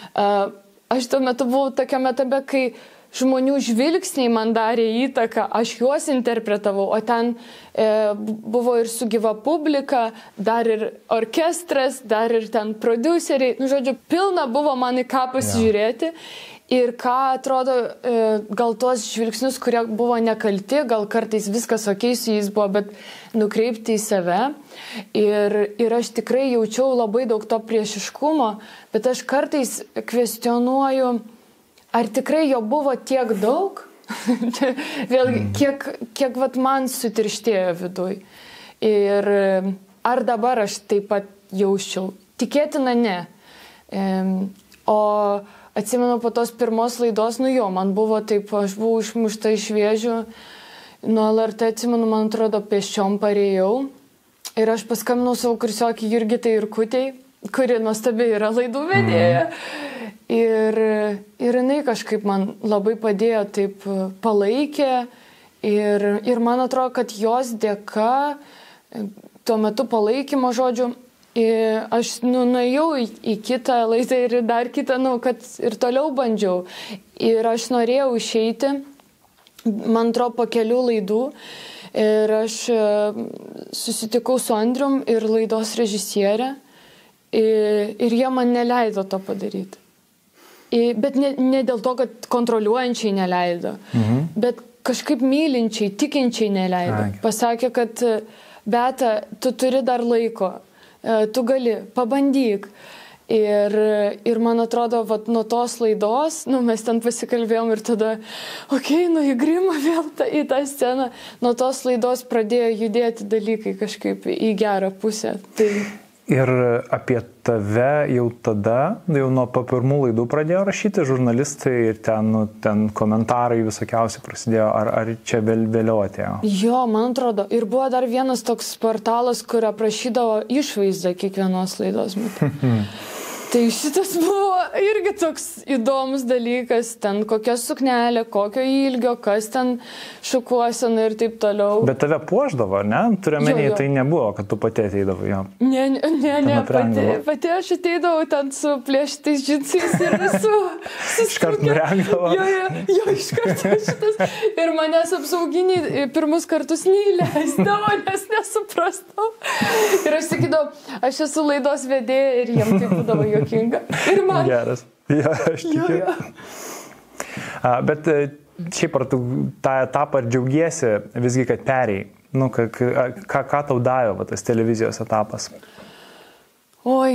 Aš tuo metu buvau tokiame etape, kai žmonių žvilgsniai man darė įtaką, aš juos interpretavau, o ten buvo ir su gyva publika, dar ir orkestras, dar ir ten prodiuseriai, žodžiu, pilna buvo man į ką pasižiūrėti. Ir ką atrodo, gal tuos žvilgsnius, kurie buvo nekalti, gal kartais viskas okei su jais buvo, bet nukreipti į save. Ir aš tikrai jaučiau labai daug to priešiškumo, bet aš kartais kvestionuoju, ar tikrai jo buvo tiek daug? Vėlgi, kiek man sutirštėjo viduj. Ir ar dabar aš taip pat jausčiau? Tikėtina ne. O atsimenu po tos pirmos laidos, man buvo taip, aš buvau išmušta iš vėžių. Nuo LRT atsimenu, man atrodo, pėsčiom parėjau. Ir aš paskambinau savo kursiokį Jurgitai Irkutei, kuri nuostabi yra laidų vedėja. Ir jinai kažkaip man labai padėjo, taip palaikė. Ir man atrodo, kad jos dėka, tuo metu palaikymo žodžiu, aš nuėjau į kitą laidą ir dar kitą, kad ir toliau bandžiau. Ir aš norėjau išeiti, man atrodo, po kelių laidų. Ir aš susitikau su Andrium ir laidos režisierė. Ir jie man neleido to padaryti. Bet ne dėl to, kad kontroliuojančiai neleido, bet kažkaip mylinčiai, tikinčiai neleido. Pasakė, kad Beata, tu turi dar laiko, tu gali, pabandyk. Ir man atrodo, nuo tos laidos, mes ten pasikalbėjom ir tada, į grimą vėl į tą sceną, nuo tos laidos pradėjo judėti dalykai kažkaip į gerą pusę. Tai...
Ir apie tave jau tada, jau nuo pirmų laidų pradėjo rašyti žurnalistai ir ten komentarai visokiausiai prasidėjo, ar čia vėliau atėjo?
Jo, man atrodo. Ir buvo dar vienas toks portalas, kur aprašydavo išvaizdą kiekvienos laidos metu. Tai šitas buvo irgi toks įdomus dalykas, ten kokia suknelė, kokio ilgio, kas ten šukuosena ir taip toliau.
Bet tave puošdavo, ne? Turiu menį, tai nebuvo, kad tu pati ateidavo jo.
Ne, pati aš ateidavau ten su plėštais džinsais ir su
iškart nurengdavo.
Jo, iškart šitas. Ir manęs apsauginiai pirmus kartus neįleisdavo, nes nesuprastau. Ir aš sakydavau, aš esu laidos vedėja ir jiem taip būdavo juokinga. Ir man.
Geras. Ja, aš tikiu. Bet šiaip ar tu tą etapą džiaugiesi visgi, kad perėjai? Nu, ką tau davė tas televizijos etapas?
Oi,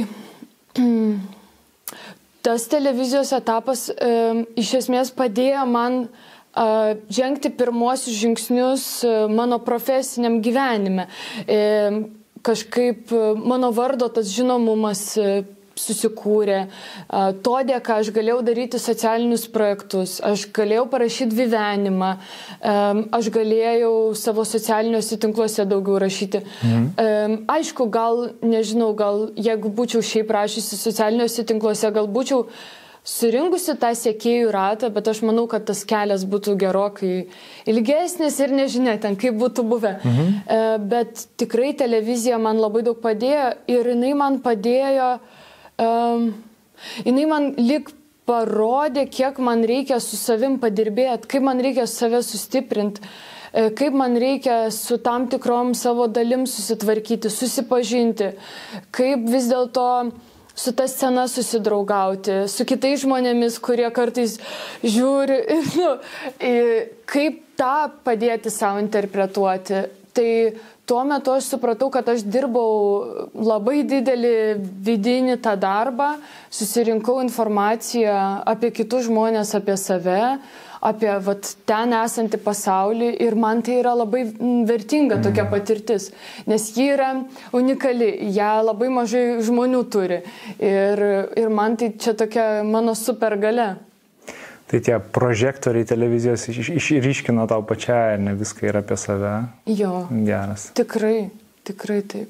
tas televizijos etapas iš esmės padėjo man žengti pirmuosius žingsnius mano profesiniam gyvenime. Kažkaip mano vardo tas žinomumas susikūrė. To dėka aš galėjau daryti socialinius projektus, aš galėjau parašyti gyvenimą, aš galėjau savo socialiniuose tinkluose daugiau rašyti. Aišku, nežinau, jeigu būčiau šiaip rašysi socialiniuose tinkluose, gal būčiau surinkusi tą sekėjų ratą, bet aš manau, kad tas kelias būtų gerokai ilgesnis ir nežinia ten, kaip būtų buvę. Bet tikrai televizija man labai daug padėjo ir jinai man padėjo, jinai man lyg parodė, kiek man reikia su savim padirbėti, kaip man reikia save sustiprinti, kaip man reikia su tam tikrom savo dalim susitvarkyti, susipažinti, kaip vis dėlto su ta scena susidraugauti, su kitais žmonėmis, kurie kartais žiūri, kaip tą padėti savo interpretuoti. Tai tuo metu aš supratau, kad aš dirbau labai didelį vidinį tą darbą, susirinkau informaciją apie kitus žmonės, apie save, apie ten esantį pasaulį ir man tai yra labai vertinga tokia patirtis, nes ji yra unikali, ją labai mažai žmonių turi ir man tai čia tokia mano super galia.
Tai tie prožektoriai televizijos išryškino tau pačią, ne viską yra apie save.
Jo.
Geras.
Tikrai taip.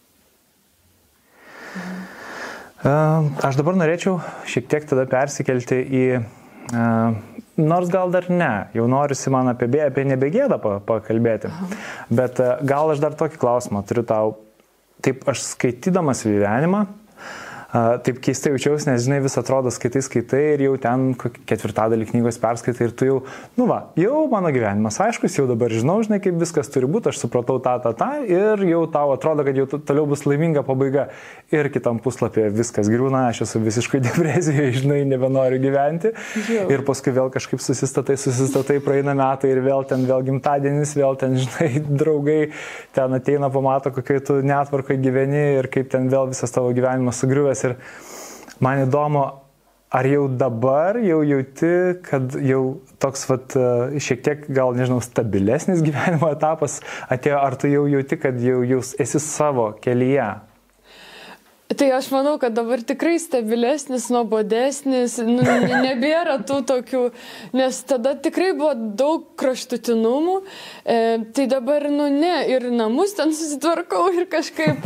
Aš dabar norėčiau šiek tiek tada persikelti į, nors gal dar ne, jau norisi man apie nebegėdą pakalbėti, bet gal aš dar tokį klausimą turiu tau. Taip, aš skaitydamas gyvenimą, taip keistai jaučiausi, nes, žinai, vis atrodo skaitai ir jau ten ketvirtadalį knygos perskaitai ir tu jau, jau mano gyvenimas aiškus, jau dabar žinau, žinai, kaip viskas turi būti, aš supratau tą ir jau tau atrodo, kad jau toliau bus laiminga pabaiga ir kitam puslapyje viskas griūna, aš esu visiškai depresijoje, žinai, nebenoriu gyventi ir paskui vėl kažkaip susistatai, praeina metai ir vėl gimtadienis, vėl ten, žinai, draugai ten ateina, pamato, kokiai tu netvarkai gyveni ir kaip ten vėl visas tavo gyvenimas sugriuvęs. Ir man įdomu, ar jau dabar jau jauti, kad jau toks šiek tiek, gal nežinau, stabilesnis gyvenimo etapas atėjo, ar tu jau jauti, kad jau esi savo kelyje?
Tai aš manau, kad dabar tikrai stabilesnis, nuobodesnis, nebėra tų tokių, nes tada tikrai buvo daug kraštutinumų, tai dabar, ne, ir namus ten susitvarkau ir kažkaip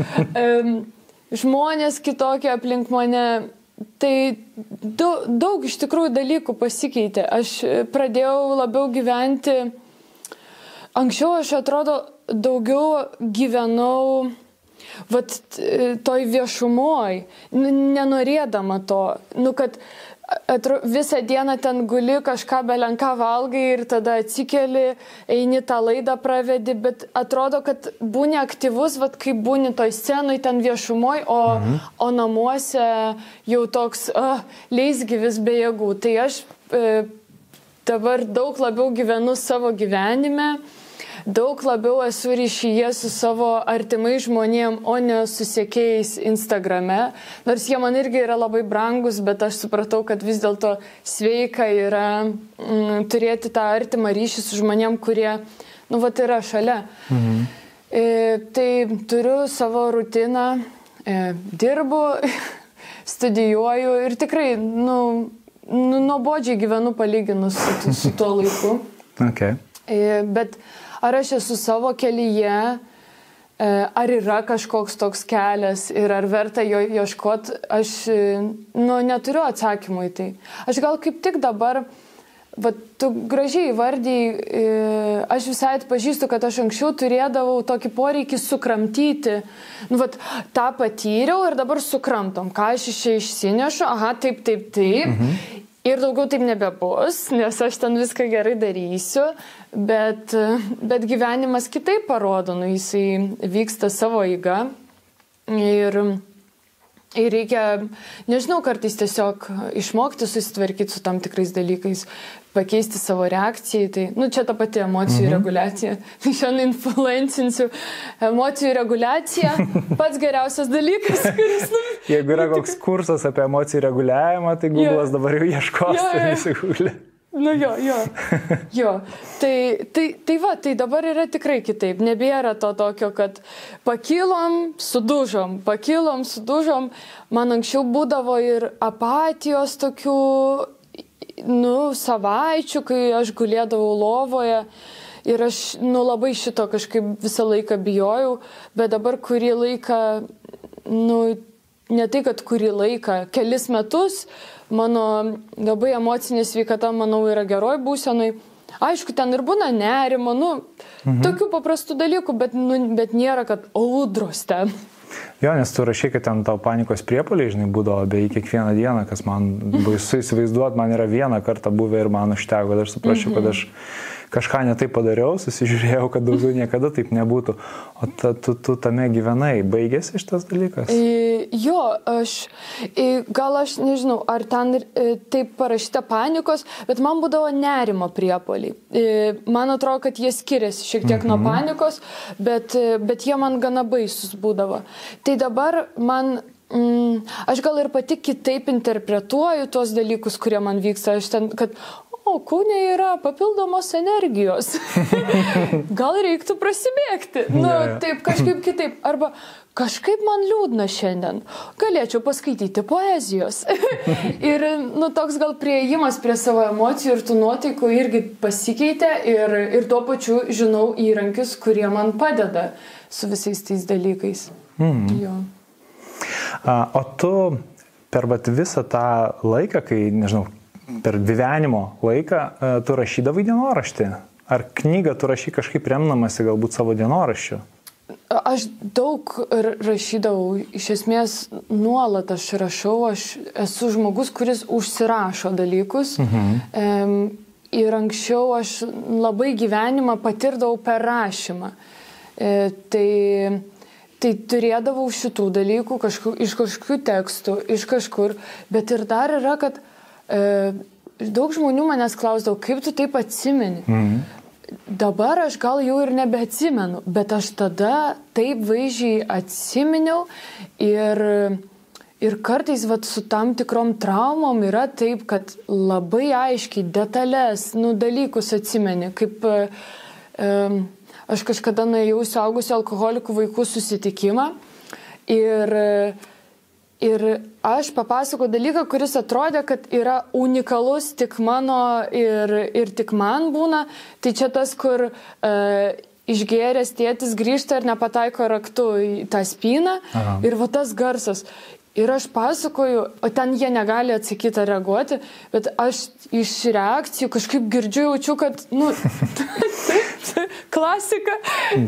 žmonės kitokie aplink mane, tai daug iš tikrųjų dalykų pasikeitė. Aš pradėjau labiau gyventi, anksčiau aš atrodo daugiau gyvenau toj viešumoj, nenorėdama to, kad visą dieną ten guli, kažką belenką valgai ir tada atsikeli, eini tą laidą pravedi, bet atrodo, kad būni aktyvus, kai būni toj scenoj, ten viešumoj, o namuose jau toks leisgyvis be jėgų. Tai aš dabar daug labiau gyvenu savo gyvenime, daug labiau esu ryšyje su savo artimai žmonėm, o ne su sekėjais Instagrame. Nors jie man irgi yra labai brangus, bet aš supratau, kad vis dėlto sveika yra turėti tą artimą ryšį su žmonėm, kurie, yra šalia. Tai turiu savo rutiną, dirbu, studijuoju ir tikrai, nuobodžiai gyvenu palyginus su tuo laiku.
Okay.
Bet ar aš esu savo kelyje, ar yra kažkoks toks kelias ir ar verta jo ieškoti, aš neturiu atsakymų į tai. Aš gal kaip tik dabar, tu gražiai įvardijai, aš visai atpažįstu, kad aš anksčiau turėdavau tokį poreikį sukramtyti. Ta patyriau ir dabar sukramtom. Ką aš iš čia išsinešu? Aha, taip. Ir daugiau taip nebebus, nes aš ten viską gerai darysiu, bet gyvenimas kitaip parodo, jisai vyksta savo eiga ir reikia, nežinau, kartais tiesiog išmokti susitvarkyti su tam tikrais dalykais, pakeisti savo reakciją. Tai, čia ta pati emocijų reguliacija. Šiandien influencinsiu emocijų reguliaciją. Pats geriausias dalykas, kuris...
Jeigu yra koks kursas apie emocijų reguliavimą, tai Google'as dabar jau ieškos, tai nesigūlė.
Jo. Tai dabar yra tikrai kitaip. Nebėra to tokio, kad pakilom, sudužom. Man anksčiau būdavo ir apatijos tokių, savaičių, kai aš gulėdavau lovoje ir aš, labai šito kažkaip visą laiką bijojau, bet dabar kurį laiką, ne tai, kad kurį laiką, kelis metus, mano labai emocinė sveikata, manau, yra geroj būsenoj. Aišku, ten ir būna nerimo, tokių paprastų dalykų, bet nėra, kad audros ten.
Jo, nes tu rašai, kad ten tau panikos priepuoliai, būdavo beveik kiekvieną dieną, kas man baisu įsivaizduoti, man yra vieną kartą buvę ir man užteko, kad aš suprasčiau, kad aš kažką netaip padariau, susižiūrėjau, kad daugiau niekada taip nebūtų. O tu tame gyvenai. Baigėsi šitas dalykas?
Jo, gal aš nežinau, ar ten taip parašyta panikos, bet man būdavo nerimo priepuoliai. Man atrodo, kad jie skiriasi šiek tiek nuo panikos, bet jie man gana baisus būdavo. Tai dabar aš gal ir pati kitaip interpretuoju tuos dalykus, kurie man vyksta. Aš ten, kad kūne yra papildomos energijos. Gal reiktų prasibėgti. Taip, kažkaip kitaip. Arba kažkaip man liūdna šiandien. Galėčiau paskaityti poezijos. Ir toks gal priėjimas prie savo emocijų ir tų nuotaikų irgi pasikeitė ir tuo pačiu žinau įrankius, kurie man padeda su visais tais dalykais. Jo.
O tu per visą tą laiką, kai, nežinau, per gyvenimo laiką, tu rašydavai dienoraštį? Ar knygą tu rašy kažkaip remdamasi galbūt savo dienoraščiu?
Aš daug rašydavau, iš esmės nuolat aš rašau, aš esu žmogus, kuris užsirašo dalykus. Ir anksčiau aš labai gyvenimą patirdavau per rašymą. Tai turėdavau šitų dalykų iš kažkokių tekstų, iš kažkur, bet ir dar yra, kad daug žmonių manęs klausdavo, kaip tu taip atsimeni. Dabar aš gal jau ir nebeatsimenu, bet aš tada taip vaizdžiai atsiminiau ir kartais su tam tikrom traumom yra taip, kad labai aiškiai detalės, dalykus atsimeni, kaip aš kažkada nuėjau į suaugusių alkoholikų vaikų susitikimą ir aš papasakau dalyką, kuris atrodė, kad yra unikalus tik mano ir tik man būna. Tai čia tas, kur išgėręs tėtis grįžta ir nepataiko raktu į tą spyną. Ir tas garsas. Ir aš pasakoju, o ten jie negali atsakyti ar reaguoti, bet aš iš reakcijų kažkaip girdžiu, jaučiu, kad, klasika.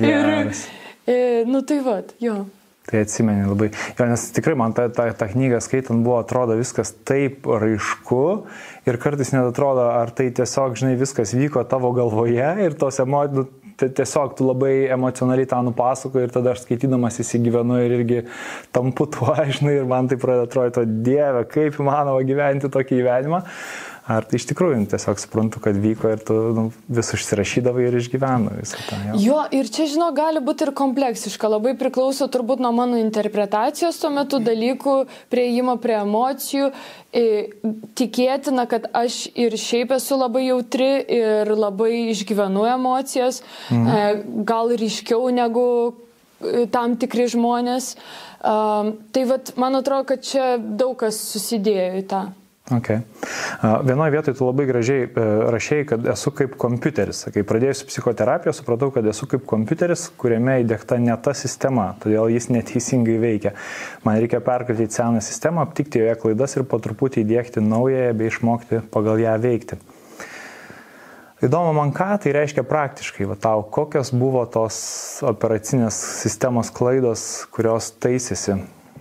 Jo.
Tai atsimeni labai. Jo, nes tikrai man tą knygą skaitant buvo, atrodo, viskas taip raišku ir kartais net atrodo, ar tai tiesiog, viskas vyko tavo galvoje ir tos emocijos, tiesiog tu labai emocionaliai tą nupasakoji ir tada aš skaitydamas įsigyvenu ir irgi tampu tuo, ir man tai pradeda atrodyti, Dieve, kaip įmanoma gyventi tokį gyvenimą. Ar tai iš tikrųjų tiesiog suprantu, kad vyko ir tu vis užsirašydavai ir išgyveno visą tą.
Jo, ir čia, gali būti ir kompleksiška. Labai priklauso turbūt nuo mano interpretacijos tuo metu dalykų, prieimo prie emocijų. Tikėtina, kad aš ir šiaip esu labai jautri ir labai išgyvenu emocijas. Gal ryškiau negu tam tikri žmonės. Tai vat, man atrodo, kad čia daug kas susidėjo į tą.
Okay. Vienoje vietoje tu labai gražiai rašėjai, kad esu kaip kompiuteris. Kai pradėjusi psichoterapiją, supratau, kad esu kaip kompiuteris, kuriame įdiegta ne ta sistema, todėl jis neteisingai veikia. Man reikia perkratyti seną sistemą, aptikti joje klaidas ir po truputį įdiegti naująją bei išmokti pagal ją veikti. Įdomu man, ką tai reiškia praktiškai, va tau, kokios buvo tos operacinės sistemos klaidos, kurios taisėsi?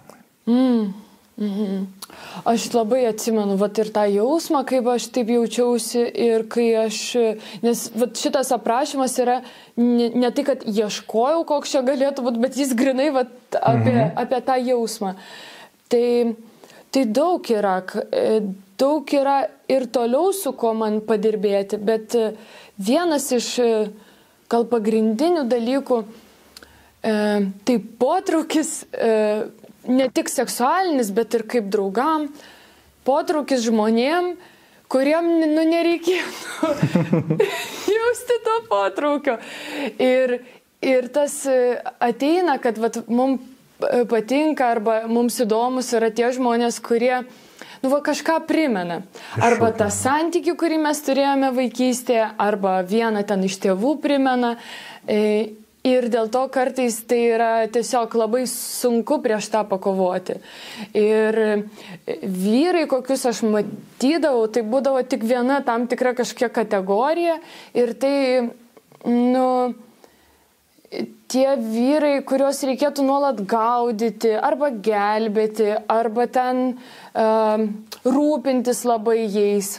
Aš labai atsimenu vat, ir tą jausmą, kaip aš taip jaučiausi ir kai aš, nes vat, šitas aprašymas yra ne tai, kad ieškojau, koks čia galėtų būti, bet jis grinai vat, apie tą jausmą. Tai daug yra ir toliau su ko man padirbėti, bet vienas iš gal pagrindinių dalykų, tai potraukis, ne tik seksualinis, bet ir kaip draugam, potraukis žmonėm, kuriem nereikėtų jausti to potraukio. Ir tas ateina, kad vat, mums patinka arba mums įdomus yra tie žmonės, kurie kažką primena. Arba tą santykį, kurį mes turėjome vaikystėje, arba vieną ten iš tėvų primena. Ir dėl to kartais tai yra tiesiog labai sunku prieš tą pakovoti. Ir vyrai, kokius aš matydavau, tai būdavo tik viena tam tikra kažkokia kategorija. Ir tai, tie vyrai, kuriuos reikėtų nuolat gaudyti, arba gelbėti, arba ten rūpintis labai jais.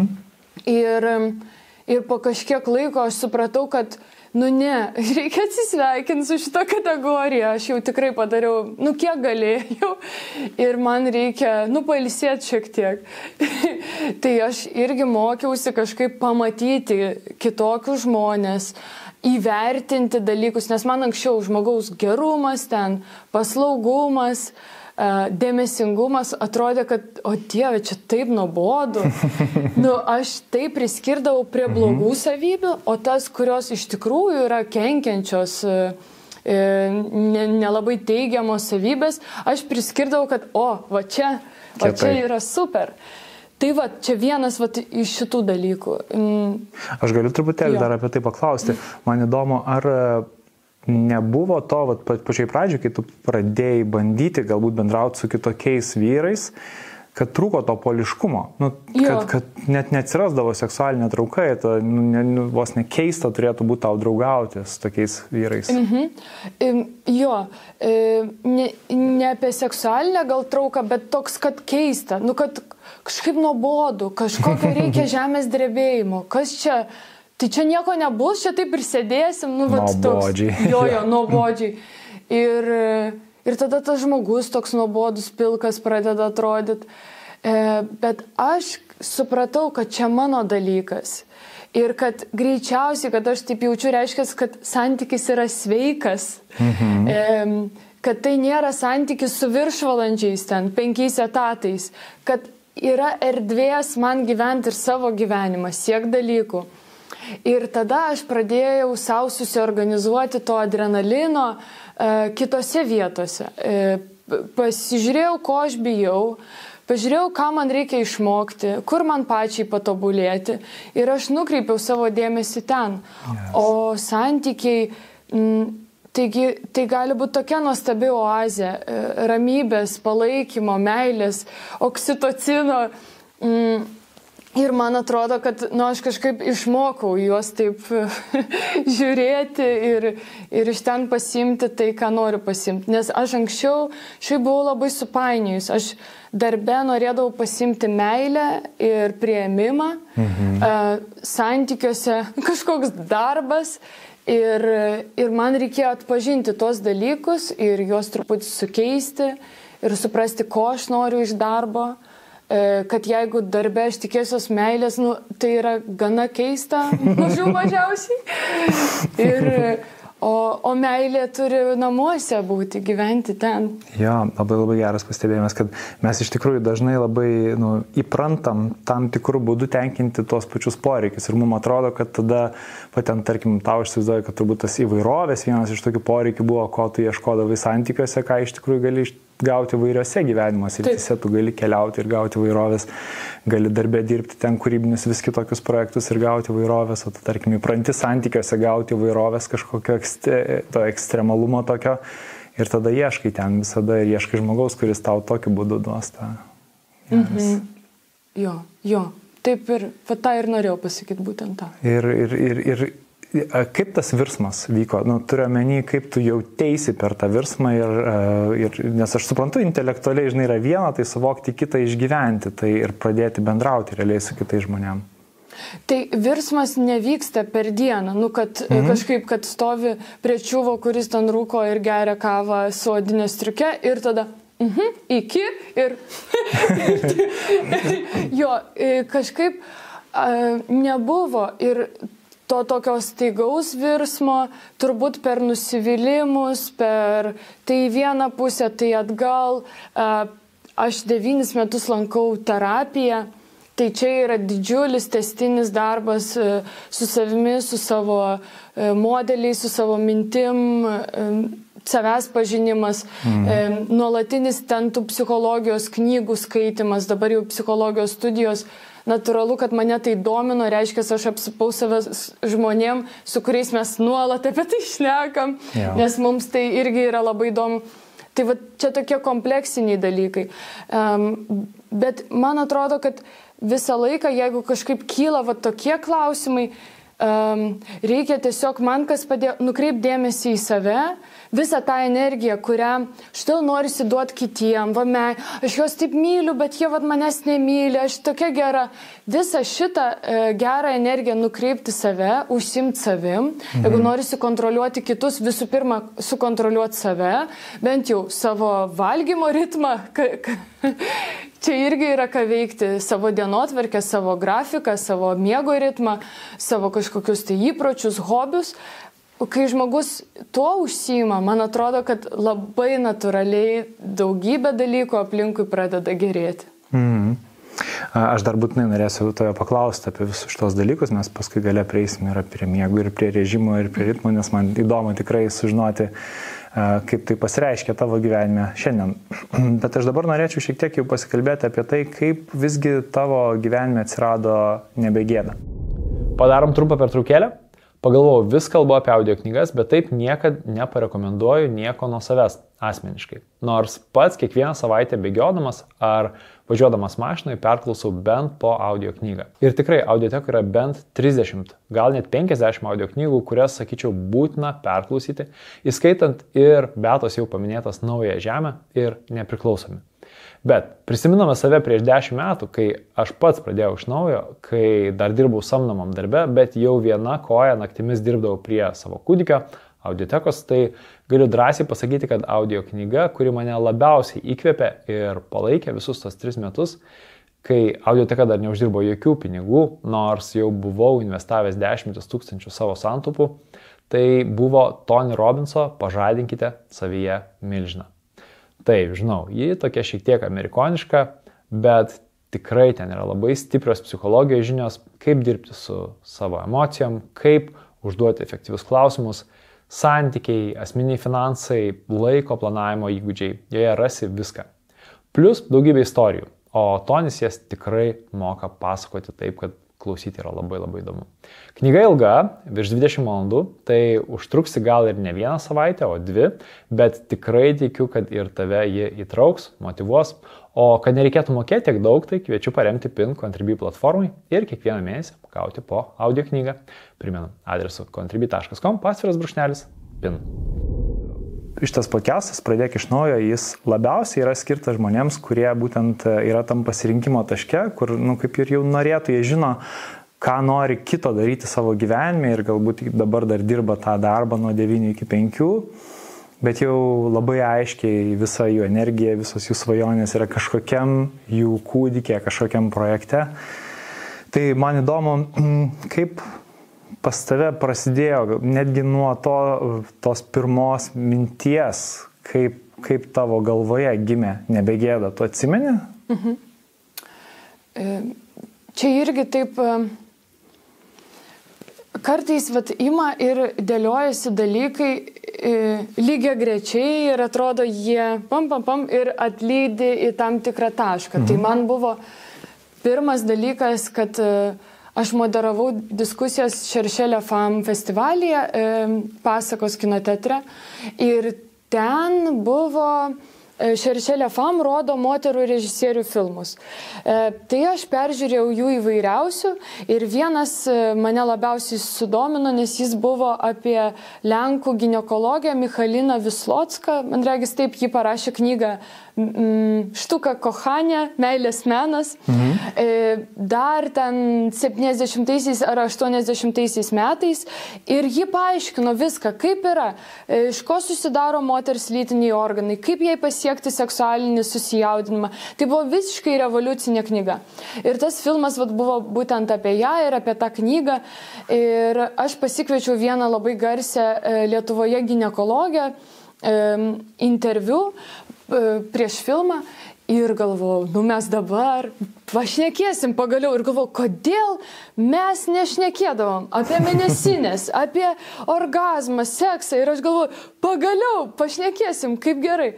Ir po kažkiek laiko aš supratau, kad reikia atsisveikinti su šitą kategoriją. Aš jau tikrai padariau, kiek galėjau. Ir man reikia, pailsėti šiek tiek. Tai aš irgi mokiausi kažkaip pamatyti kitokius žmonės, įvertinti dalykus, nes man anksčiau žmogaus gerumas, ten paslaugumas, dėmesingumas atrodė, kad, o Dieve, čia taip nuobodu. Aš taip priskirdavau prie blogų savybių, o tas, kurios iš tikrųjų yra kenkiančios, nelabai teigiamos savybės, aš priskirdavau, kad, va čia yra super. Tai va, čia vienas iš šitų dalykų.
Aš galiu truputėlį dar apie tai paklausti. Man įdomu, ar nebuvo to, pačiai pradžiai, kai tu pradėjai bandyti galbūt bendrauti su kitokiais vyrais, kad trūko to poliškumo, kad net neatsirasdavo seksualinė trauka, vos nekeista turėtų būti tau draugauti su tokiais vyrais.
Jo, ne apie seksualinę gal trauką, bet toks, kad keista, kad kažkaip nuobodu, kažkokio reikia žemės drebėjimo, kas čia... Tai čia nieko nebus, čia taip ir sėdėsim,
nuobodžiai.
Nuobodžiai. Ir tada tas žmogus toks nuobodus pilkas pradeda atrodyti. Bet aš supratau, kad čia mano dalykas. Ir kad greičiausiai, kad aš taip jaučiu, reiškia, kad santykis yra sveikas. Kad tai nėra santykis su viršvalandžiais ten, 5 etatais. Kad yra erdvės man gyventi ir savo gyvenimą, siek dalykų. Ir tada aš pradėjau savo susiorganizuoti to adrenalino kitose vietose. Pasižiūrėjau, ko aš bijau, pažiūrėjau, ką man reikia išmokti, kur man pačiai patobulėti ir aš nukreipiau savo dėmesį ten. O santykiai, tai gali būti tokia nuostabi oazė, ramybės, palaikymo, meilės, oksitocino. Ir man atrodo, kad aš kažkaip išmokau juos taip žiūrėti ir iš ten pasiimti tai, ką noriu pasiimti. Nes aš anksčiau šiaip buvau labai supainiojus. Aš darbe norėdavau pasiimti meilę ir priėmimą, santykiuose kažkoks darbas ir man reikėjo atpažinti tos dalykus ir juos truputį sukeisti ir suprasti, ko aš noriu iš darbo. Kad jeigu darbe aš tikėsiuos meilės, tai yra gana keista, mažiausiai. O meilė turi namuose būti, gyventi ten.
Jo, labai geras pastebėjimas, kad mes iš tikrųjų dažnai labai įprantam tam tikrų būdų tenkinti tuos pačius poreikius. Ir mums atrodo, kad tada, patent, tarkim, tau išsivaizduoju, kad turbūt tas įvairovės vienas iš tokių poreikių buvo, ko tu ieškodavai santykiuose, ką iš tikrųjų gali gauti įvairiose gyvenimo srityse, tu gali keliauti ir gauti įvairovės, gali darbė dirbti ten kūrybinius vis kitokius projektus ir gauti įvairovės, o tu, tarkim, įpranti santykiuose gauti įvairovės kažkokio to ekstremalumo tokio ir tada ieškai ten visada ir ieškai žmogaus, kuris tau tokiu būdu duos tą.
Jo, taip ir tą ir norėjau pasakyti būtent tą.
Ir kaip tas virsmas vyko? Turiu omeny, kaip tu jauteisi per tą virsmą nes aš suprantu, intelektualiai, žinai, yra viena, tai suvokti kitą, išgyventi, tai ir pradėti bendrauti realiai su kitais žmonėm.
Tai virsmas nevyksta per dieną, kažkaip, kad stovi prie čiuvo, kuris ten rūko ir geria kavą su odinė striuke ir tada iki ir jo, kažkaip nebuvo ir to tokio staigaus virsmo, turbūt per nusivylimus, per tai vieną pusę, tai atgal. Aš 9 metus lankau terapiją, tai čia yra didžiulis tęstinis darbas su savimi, su savo modeliais, su savo mintim, savęs pažinimas, nuolatinis ten tų psichologijos knygų skaitimas, dabar jau psichologijos studijos. Natūralu, kad mane tai domino, reiškia, aš apsipau save žmonėm, su kuriais mes nuolat apie tai šnekam, nes mums tai irgi yra labai įdomu. Tai va, čia tokie kompleksiniai dalykai. Bet man atrodo, kad visą laiką, jeigu kažkaip kyla va, tokie klausimai, reikia tiesiog man kas padėjo nukreipti dėmesį į save, visą tą energiją, kurią štai norisi duoti kitiem, aš juos taip myliu, bet jie manęs nemyli, aš tokia gera. Visą šitą gerą energiją nukreipti save, užsimti savim, jeigu norisi kontroliuoti kitus, visų pirma, sukontroliuoti save, bent jau savo valgymo ritmą, čia irgi yra ką veikti, savo dienotvarkę, savo grafiką, savo miego ritmą, savo kažkokius tai įpročius, hobius. Kai žmogus tuo užsiima, man atrodo, kad labai natūraliai daugybė dalykų aplinkui pradeda gerėti.
Aš dar būtinai norėsiu tojo paklausti apie visus šitos dalykus, mes paskui gale prieisim ir prie miego, ir prie režimo, ir prie ritmo, nes man įdomu tikrai sužinoti, kaip tai pasireiškia tavo gyvenime šiandien. Bet aš dabar norėčiau šiek tiek jau pasikalbėti apie tai, kaip visgi tavo gyvenime atsirado Nebegėda.
Padarom trumpą pertraukėlę. Pagalvojau, vis kalbu apie audio knygas, bet taip niekad neparekomenduoju nieko nuo savęs asmeniškai. Nors pats kiekvieną savaitę bėgiodamas ar važiuodamas mašinai perklausau bent po audio knygą. Ir tikrai audiotekoje yra bent 30, gal net 50 audio knygų, kurias, sakyčiau, būtina perklausyti, įskaitant ir Beatos jau paminėtas Naująją žemę ir Nepriklausomi. Bet prisiminame save prieš 10 metų, kai aš pats pradėjau iš naujo, kai dar dirbau samdomam darbe, bet jau viena koja naktimis dirbdavau prie savo kūdikio audiotekos, tai galiu drąsiai pasakyti, kad audio knyga, kuri mane labiausiai įkvėpė ir palaikė visus tos 3 metus, kai audioteka dar neuždirbo jokių pinigų, nors jau buvau investavęs 10 000 savo santaupų, tai buvo Tony Robbinso Pažadinkite savyje milžiną. Taip, žinau, ji tokia šiek tiek amerikoniška, bet tikrai ten yra labai stiprios psichologijos žinios, kaip dirbti su savo emocijom, kaip užduoti efektyvius klausimus, santykiai, asmeniniai finansai, laiko planavimo įgūdžiai, joje rasi viską. Plus daugybė istorijų, o Tonis jas tikrai moka pasakoti taip, kad klausyti yra labai įdomu. Knyga ilga, virš 20 valandų, tai užtruksi gal ir ne 1 savaitę, o 2, bet tikrai tikiu, kad ir tave ji įtrauks, motyvuos, o kad nereikėtų mokėti tiek daug, tai kviečiu paremti PIN Contribui platformai ir kiekvieną mėnesį gauti po audio knygą. Primenu, adresu contribui.com/PIN.
Šitas podcastas Pradėk iš naujo, jis labiausiai yra skirtas žmonėms, kurie būtent yra tam pasirinkimo taške, kur, kaip ir jau norėtų, jie žino, ką nori kito daryti savo gyvenime ir galbūt dabar dar dirba tą darbą nuo 9 iki 5, bet jau labai aiškiai visa jų energija, visos jų svajonės yra kažkokiam jų kūdikė, kažkokiam projekte. Tai man įdomu, kaip pas tave prasidėjo, netgi nuo tos pirmos minties, kaip tavo galvoje gimė Nebegėda, tu atsimeni?
Čia irgi taip kartais ima ir dėliojasi dalykai lygiai grečiai ir atrodo jie pam ir atlydi į tam tikrą tašką. Tai man buvo pirmas dalykas, kad aš moderavau diskusijas Cherchez La Femme festivalyje, Pasakos kino teatre, ir ten buvo Cherchez La Femme rodo moterų režisierių filmus. Tai aš peržiūrėjau jų įvairiausių ir vienas mane labiausiai sudomino, nes jis buvo apie Lenkų ginekologę Michaliną Vislocką. Man regis taip, ji parašė knygą Štuka kochania, meilės menas. Dar ten 70-aisiais ar 80-aisiais metais. Ir ji paaiškino viską, kaip yra, iš ko susidaro moters lytiniai organai, kaip jai pasiekti seksualinį susijaudinimą. Tai buvo visiškai revoliucinė knyga. Ir tas filmas buvo būtent apie ją ir apie tą knygą. Ir aš pasikviečiau vieną labai garsę Lietuvoje ginekologę interviu prieš filmą ir galvojau, mes dabar pašnekėsim pagaliau ir galvojau, kodėl mes nešnekėdavom apie mėnesinės, apie orgazmą, seksą ir aš galvojau, pagaliau pašnekėsim, kaip gerai.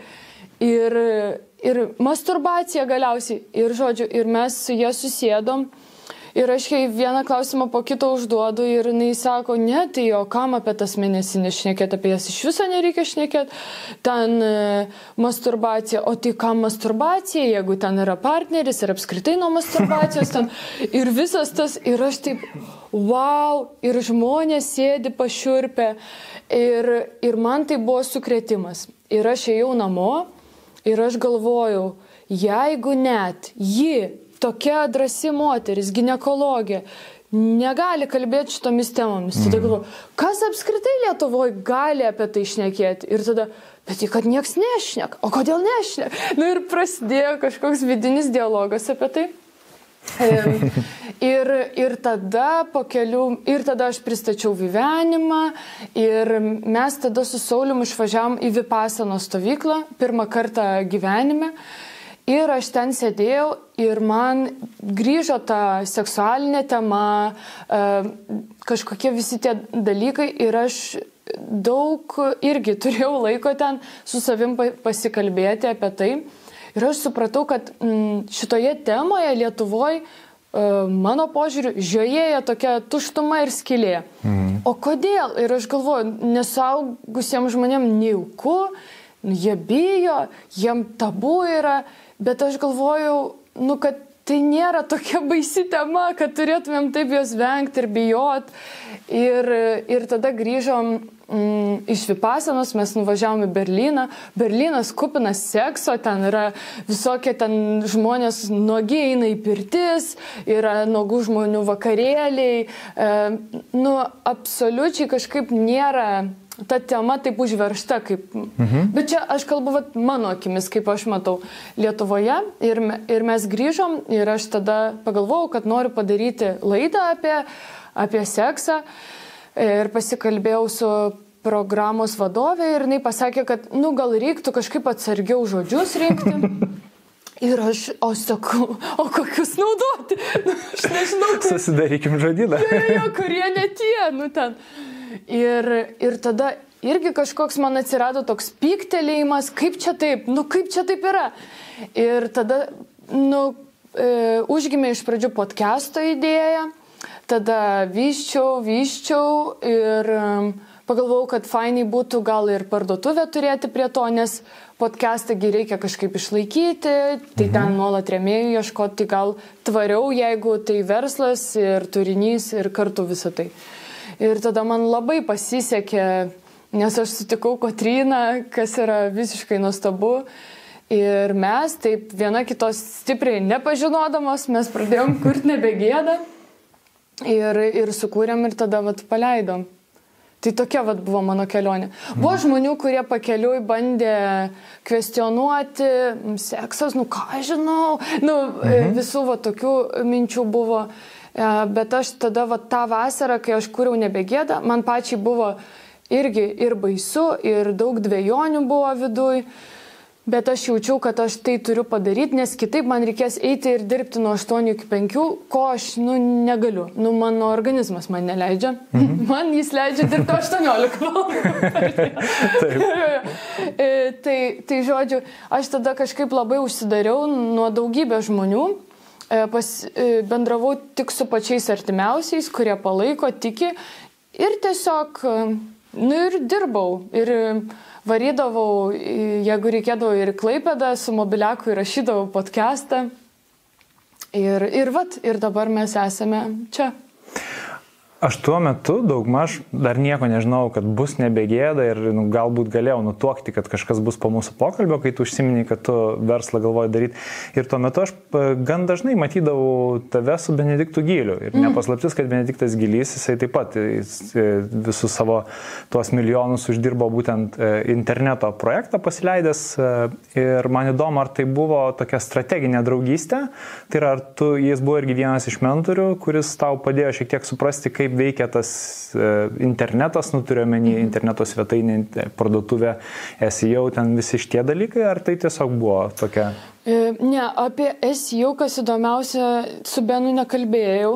Ir masturbacija galiausiai ir žodžiu, ir mes su jie susėdom. Ir aš jai vieną klausimą po kito užduodu ir jinai sako, ne, tai o kam apie tas mėnesinės šnekėti, apie jas iš viso nereikia šnekėti, ten masturbacija, o tai kam masturbacija, jeigu ten yra partneris ir apskritai nuo masturbacijos ten ir visas tas, ir aš taip, wow, ir žmonės sėdi pašiurpę ir man tai buvo sukrėtimas. Ir aš ėjau namo ir aš galvojau, jeigu net ji, tokia drąsi moteris, ginekologė, negali kalbėti šitomis temomis. Tada galvoju, kas apskritai Lietuvoje gali apie tai šnekėti? Ir tada, bet tai kad nieks nešneka. O kodėl nešneka? Ir prasidėjo kažkoks vidinis dialogas apie tai. Ir tada po kelių, ir tada aš pristačiau gyvenimą ir mes tada su Sauliumi išvažiavom į Vipasanos stovyklą, pirmą kartą gyvenime. Ir aš ten sėdėjau ir man grįžo ta seksualinė tema, kažkokie visi tie dalykai ir aš daug irgi turėjau laiko ten su savim pasikalbėti apie tai. Ir aš supratau, kad šitoje temoje Lietuvoje, mano požiūriu, žiojėja tokia tuštuma ir skylė. O kodėl? Ir aš galvoju, nesuaugusiems žmonėms nejauku, jie bijo, jiem tabu yra. Bet aš galvojau, kad tai nėra tokia baisi tema, kad turėtumėm taip jos vengti ir bijot. Ir tada grįžom iš Vipasanos, mes nuvažiavom į Berlyną. Berlynas kupinas sekso, ten yra visokie ten žmonės nuogi eina į pirtis, yra nuogų žmonių vakarėliai. Absoliučiai kažkaip nėra ta tema taip užveršta kaip... Bet čia aš kalbu mano akimis, kaip aš matau Lietuvoje. Ir mes grįžom ir aš tada pagalvojau, kad noriu padaryti laidą apie seksą. Ir pasikalbėjau su programos vadovė ir jinai pasakė, kad gal reiktų kažkaip atsargiau žodžius rinkti. Ir aš sakau, o kokius naudoti? Aš nežinau.
Susidarykim žodyną.
Kurie netie, ten. Ir tada irgi kažkoks man atsirado toks pyktelėjimas, kaip čia taip, kaip čia taip yra. Ir tada, užgimė iš pradžių podcast'o idėja, tada vyščiau ir pagalvojau, kad fainai būtų gal ir parduotuvę turėti prie to, nes podcast'ągi reikia kažkaip išlaikyti, tai ten nuolat rėmėjų ieškoti, tai gal tvariau, jeigu tai verslas ir turinys ir kartu visą tai. Ir tada man labai pasisekė, nes aš sutikau Kotryną, kas yra visiškai nuostabu. Ir mes, taip viena kitos stipriai nepažinodamos, mes pradėjom kurti Nebegėdą ir sukūrėm ir tada paleidom. Tai tokia buvo mano kelionė. Buvo žmonių, kurie pakeliui bandė kvestionuoti seksas, ką žinau, visų tokių minčių buvo. bet aš tada tą vasarą, kai aš kūriau Nebegėda, man pačiai buvo irgi ir baisu, ir daug dvejonių buvo viduj. Bet aš jaučiau, kad aš tai turiu padaryti, nes kitaip man reikės eiti ir dirbti nuo 8 iki 5, ko aš negaliu. Mano organizmas man neleidžia. Man jis leidžia dirbti 18 valandų. Tai žodžiu, aš tada kažkaip labai užsidariau nuo daugybės žmonių. Bendravau tik su pačiais artimiausiais, kurie palaiko, tiki. Ir tiesiog, ir dirbau. Ir varydavau, jeigu reikėdavo ir Klaipėdą, su mobiliaku įrašydavau podcastą. Ir dabar mes esame čia.
Aš tuo metu daugmaž dar nieko nežinau, kad bus Nebegėda ir galbūt galėjau nutuokti, kad kažkas bus po mūsų pokalbio, kai tu užsiminiai, kad tu verslą galvoji daryti. Ir tuo metu aš gan dažnai matydavau tave su Benediktu Gyliu. Ir nepaslaptis, kad Benediktas Gylys, jisai taip pat visus savo tuos milijonus uždirbo būtent interneto projektą pasileidęs. Ir man įdomu, ar tai buvo tokia strateginė draugystė. Tai yra, ar jis buvo irgi vienas iš mentorių, kuris tau padėjo šiek tiek suprasti, kaip veikia tas internetas, turiu omeny interneto svetainė, parduotuvė, SEO, ten visi šitie dalykai, ar tai tiesiog buvo tokia?
Ne, apie SEO, kas įdomiausia, su Benu nekalbėjau.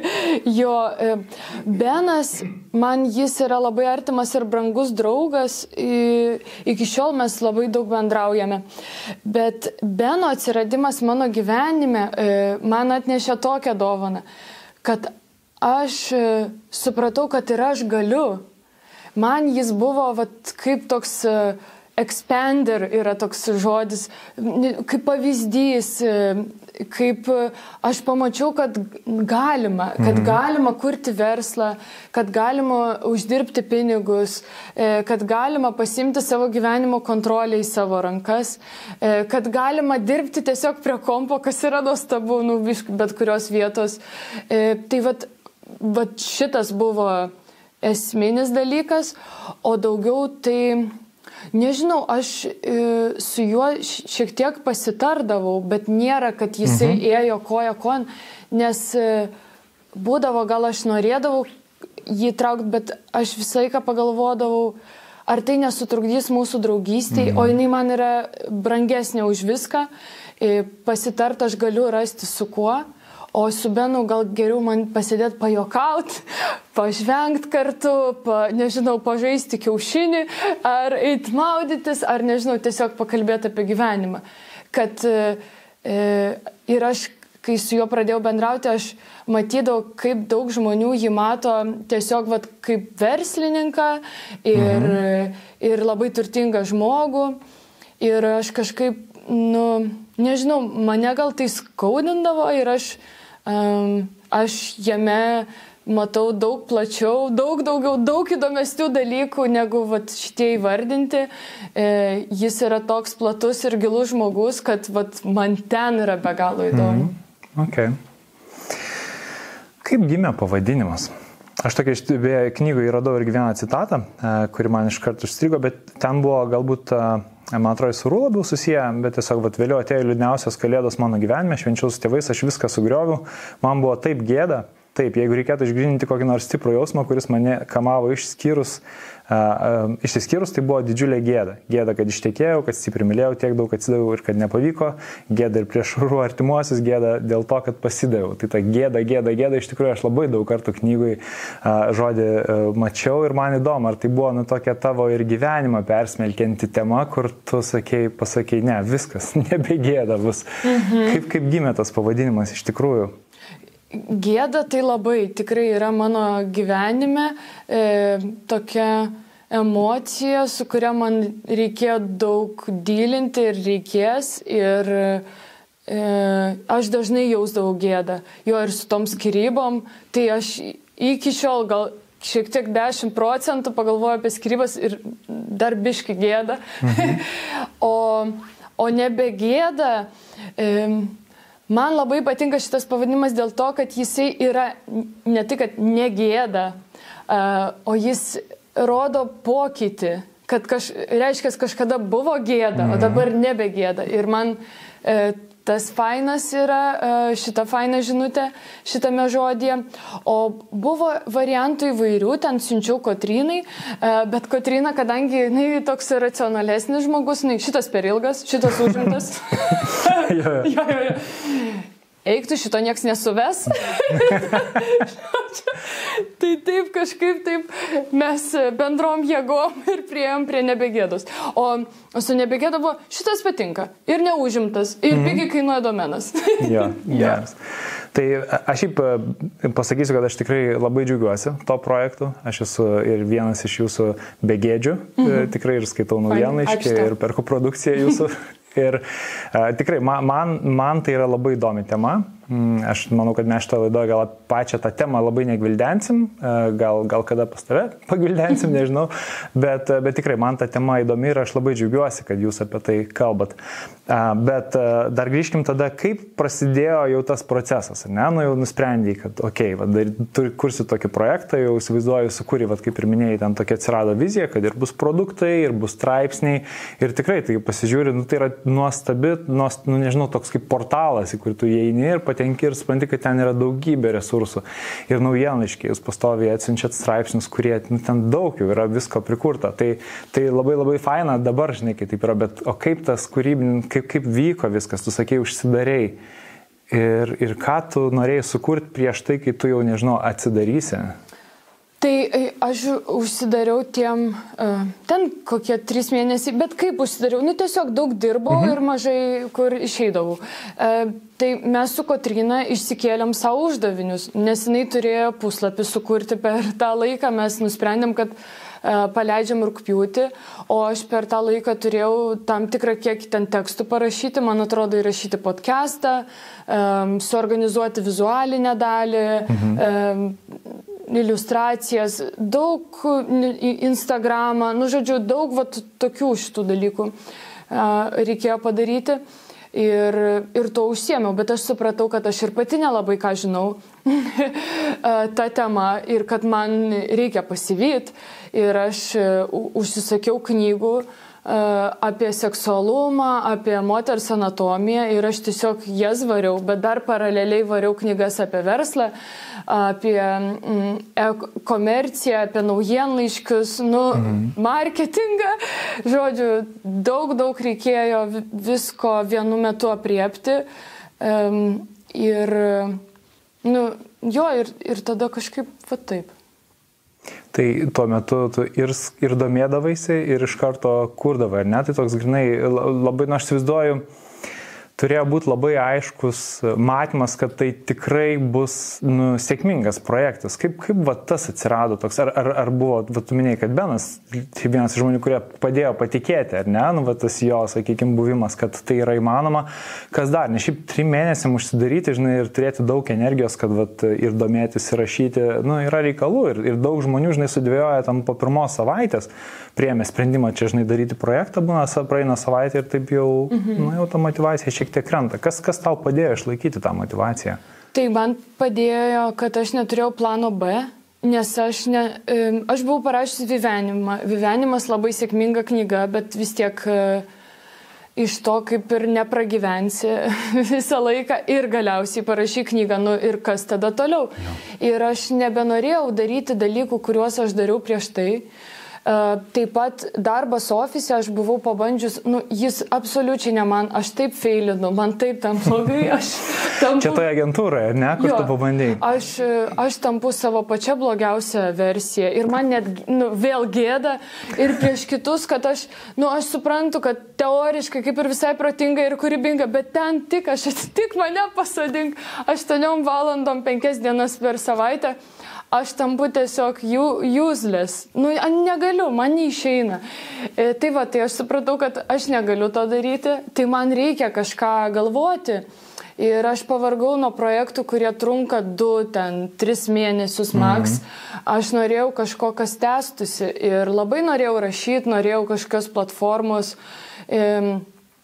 Benas, man jis yra labai artimas ir brangus draugas, iki šiol mes labai daug bendraujame. Bet Beno atsiradimas mano gyvenime man atnešė tokią dovaną, kad aš supratau, kad ir aš galiu. Man jis buvo kaip toks expander, yra toks žodis, kaip pavyzdys, kaip aš pamačiau, kad galima kurti verslą, kad galima uždirbti pinigus, kad galima pasimti savo gyvenimo kontrolę į savo rankas, kad galima dirbti tiesiog prie kompo, kas yra nuostabu, bet kurios vietos. Tai šitas buvo esminis dalykas, o daugiau tai, nežinau, aš su juo šiek tiek pasitardavau, bet nėra, kad jisai ėjo koja kon, nes būdavo, gal aš norėdavau jį traukti, bet aš visą laiką pagalvodavau, ar tai nesutrukdys mūsų draugystėj, o jinai man yra brangesnė už viską, pasitart aš galiu rasti su kuo. O su Benu gal geriau man pasidėti pajokauti, pažvengti kartu, pažaisti kiaušinį, ar eiti maudytis, ar tiesiog pakalbėti apie gyvenimą. Kad ir aš, kai su juo pradėjau bendrauti, aš matydavau, kaip daug žmonių jį mato tiesiog kaip verslininką ir labai turtingą žmogų. Ir aš kažkaip, nežinau, mane gal tai skaudindavo ir aš jame matau daug plačiau, daug daugiau, daug įdomesnių dalykų, negu šitie įvardinti. Jis yra toks platus ir gilus žmogus, kad man ten yra be galo įdomu.
Okay. Kaip gimė pavadinimas? Aš tokia knygoje radau irgi vieną citatą, kuri man iš karto užstrigo, bet ten buvo galbūt, man atrodo, su Rū labiau susiję, bet tiesiog vėliau atėjo liūdniausias kalėdos mano gyvenime, švenčiau su tėvais, aš viską sugrioviau, man buvo taip gėda. Taip, jeigu reikėtų išgryninti kokį nors stiprų jausmą, kuris mane kamavo išsiskyrus, tai buvo didžiulė gėda. Gėda, kad ištekėjau, kad stipriai mylėjau, tiek daug atsidaviau ir kad nepavyko. Gėda ir prieš Rū artimuosius, gėda dėl to, kad pasidaviau. Tai ta gėda, iš tikrųjų aš labai daug kartų knygui žodį mačiau ir man įdomu, ar tai buvo tokia tavo ir gyvenimą persmelkianti tema, kur tu pasakei, ne, viskas, nebegėda bus. Kaip gimė tas pavadinimas iš tikrųjų?
Gėda tai labai tikrai yra mano gyvenime tokia emocija, su kuria man reikėjo daug dylinti ir reikės. Ir aš dažnai jausdavau gėdą. Jo ir su tom skyrybom, tai aš iki šiol gal šiek tiek 10% pagalvoju apie skyrybas ir dar biški gėda. O Nebegėda... Man labai patinka šitas pavadinimas dėl to, kad jisai yra ne tik, kad negėda, o jis rodo pokytį, kad reiškia, kažkada buvo gėda, o dabar nebegėda. Ir man tas fainas yra, šita faina žinutė šitame žodėje. O buvo variantų įvairių, ten siunčiau Kotrynai, bet Kotryna, kadangi jinai toks racionalesnis žmogus, šitas per ilgas, šitas užimtas. Eiktų, šito nieks nesuves. Tai taip kažkaip taip mes bendrom jėgom ir priėjom prie Nebegėdos. O su Nebegėda buvo, šitas patinka ir neužimtas, ir pigiai kainuoja domenas.
Geras. Tai aš šiaip pasakysiu, kad aš tikrai labai džiaugiuosi to projektu. Aš esu ir vienas iš jūsų begėdžių. Tikrai ir skaitau naujienlaiškį ir perku produkciją jūsų. Ir tikrai man tai yra labai įdomi tema. Aš manau, kad mes šitą laidą gal pačią tą temą labai negvildensim, gal kada pas tave pagvildensim, nežinau, bet tikrai man ta tema įdomi ir aš labai džiaugiuosi, kad jūs apie tai kalbat. Bet dar grįžkim tada, kaip prasidėjo jau tas procesas, ne? Nu jau nusprendėjai, kad tu kursi tokį projektą, jau įsivaizduoju, sukūrė, kaip ir minėjai, ten tokia atsirado vizija, kad ir bus produktai, ir bus straipsniai, ir tikrai, tai pasižiūri, tai yra nuostabi, nežinau, toks kaip portalas, į kurį tu įeini ir patenki ir supranti, kad ten yra daugybė resursų. Ir naujienlaiškiai, jūs pastoviai atsiunčiat straipsnius, kurie ten daug jau yra visko prikurta. Tai labai labai faina dabar, žinai, kai taip yra, bet o kaip tas kaip vyko viskas, tu sakei, užsidarei. Ir ką tu norėjai sukurti prieš tai, kai tu jau, nežinau, atsidarysi?
Tai aš užsidariau ten kokie 3 mėnesiai, bet kaip užsidariau? Tiesiog daug dirbau ir mažai kur išeidavau. Tai mes su Kotryna išsikėlėm savo uždavinius, nes jinai turėjo puslapį sukurti per tą laiką, mes nusprendėm, kad paleidžiam rugpjūtį, o aš per tą laiką turėjau tam tikrą kiekį ten tekstų parašyti, man atrodo, įrašyti podcastą, suorganizuoti vizualinę dalį, iliustracijas, daug Instagramą, žodžiu, daug tokių šitų dalykų reikėjo padaryti. Ir to užsiėmiau, bet aš supratau, kad aš ir pati nelabai ką žinau tą temą ir kad man reikia pasivyti. Ir aš užsisakiau knygų apie seksualumą, apie moters anatomiją ir aš tiesiog jas variau, bet dar paraleliai variau knygas apie verslą, apie komerciją, apie naujienlaiškius, marketingą. Žodžiu, daug reikėjo visko vienu metu apriepti. Ir tada kažkaip taip.
Tai tuo metu tu ir domėdavaisi, ir iš karto kurdavai, ar ne? Tai toks grinai, labai, aš įsivaizduoju, turėjo būti labai aiškus matymas, kad tai tikrai bus sėkmingas projektas. Kaip tas atsirado toks? Ar buvo, tu minėjai, kad Benas, vienas iš žmonių, kurie padėjo patikėti, ar ne? Tas jo, sakykime, buvimas, kad tai yra įmanoma. Kas dar? Nes šiaip 3 mėnesiam užsidaryti, žinai, ir turėti daug energijos, kad ir domėtis, ir rašyti, yra reikalų. Ir daug žmonių, žinai, sudvėjoja tam po 1 savaitės, priėmė sprendimą čia, žinai, daryti projektą, praeina savaitė ir taip jau, jau ta motyvacija šiek tiek krenta. Kas tau padėjo išlaikyti tą motyvaciją?
Tai man padėjo, kad aš neturėjau plano B, nes aš buvau parašiusi Viveniumą. Viveniumas labai sėkminga knyga, bet vis tiek iš to kaip ir nepragyvensi visą laiką ir galiausiai parašy knygą, ir kas tada toliau. Ir aš nebenorėjau daryti dalykų, kuriuos aš dariau prieš tai. Taip pat darbas ofise aš buvau pabandžius, jis absoliučiai ne man, aš taip feilinu, man taip tam blogai, aš tampu...
Čia toje agentūroje, ne, kur tu pabandėjai?
Aš tampu savo pačią blogiausią versiją ir man net vėl gėda ir prieš kitus, kad aš suprantu, kad teoriškai kaip ir visai protinga ir kūrybinga, bet ten tik mane pasodink 8 valandom 5 dienas per savaitę. Aš tampu tiesiog useless. Negaliu, man neišeina. Tai aš supratau, kad aš negaliu to daryti, tai man reikia kažką galvoti. Ir aš pavargau nuo projektų, kurie trunka 2-3 mėnesius max. Aš norėjau kažko, kas tęstusi. Ir labai norėjau rašyti, norėjau kažkokios platformos.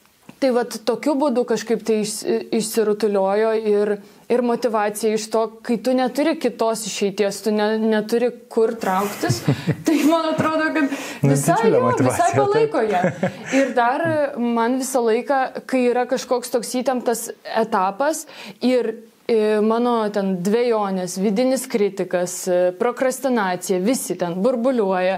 Tai vat tokiu būdu kažkaip tai išsirutuliojo ir motivacija iš to, kai tu neturi kitos išeities, tu neturi kur trauktis, tai man atrodo, kad visai palaiko ją. Ir dar man visą laiką, kai yra kažkoks toks įtemptas etapas ir mano ten dvejonės, vidinis kritikas, prokrastinacija, visi ten burbuliuoja,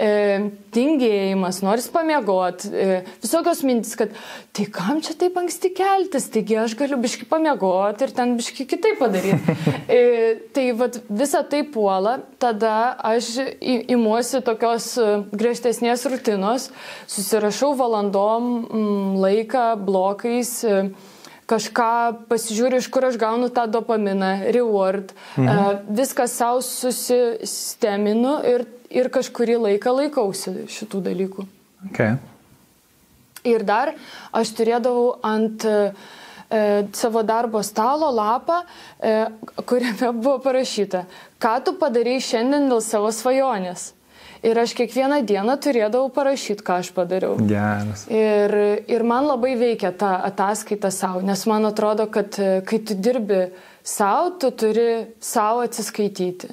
tingėjimas, noris pamiegoti, visokios mintis, kad tai kam čia taip anksti keltis, taigi aš galiu biški pamiegoti ir ten biški kitaip padaryti. Tai vat, visa tai puola, tada aš imuosi tokios griežtesnės rutinos, susirašau valandom laiką, blokais, kažką pasižiūriu, iš kur aš gaunu tą dopaminą, reward, viską savo susisteminu ir kažkurį laiką laikausi šitų dalykų.
Okay.
Ir dar aš turėdavau ant savo darbo stalo lapą, kuriame buvo parašyta, ką tu padarei šiandien dėl savo svajonės. Ir aš kiekvieną dieną turėdavau parašyti, ką aš padariau.
Geras.
Ir man labai veikia ta ataskaita savo, nes man atrodo, kad kai tu dirbi savo, tu turi savo atsiskaityti.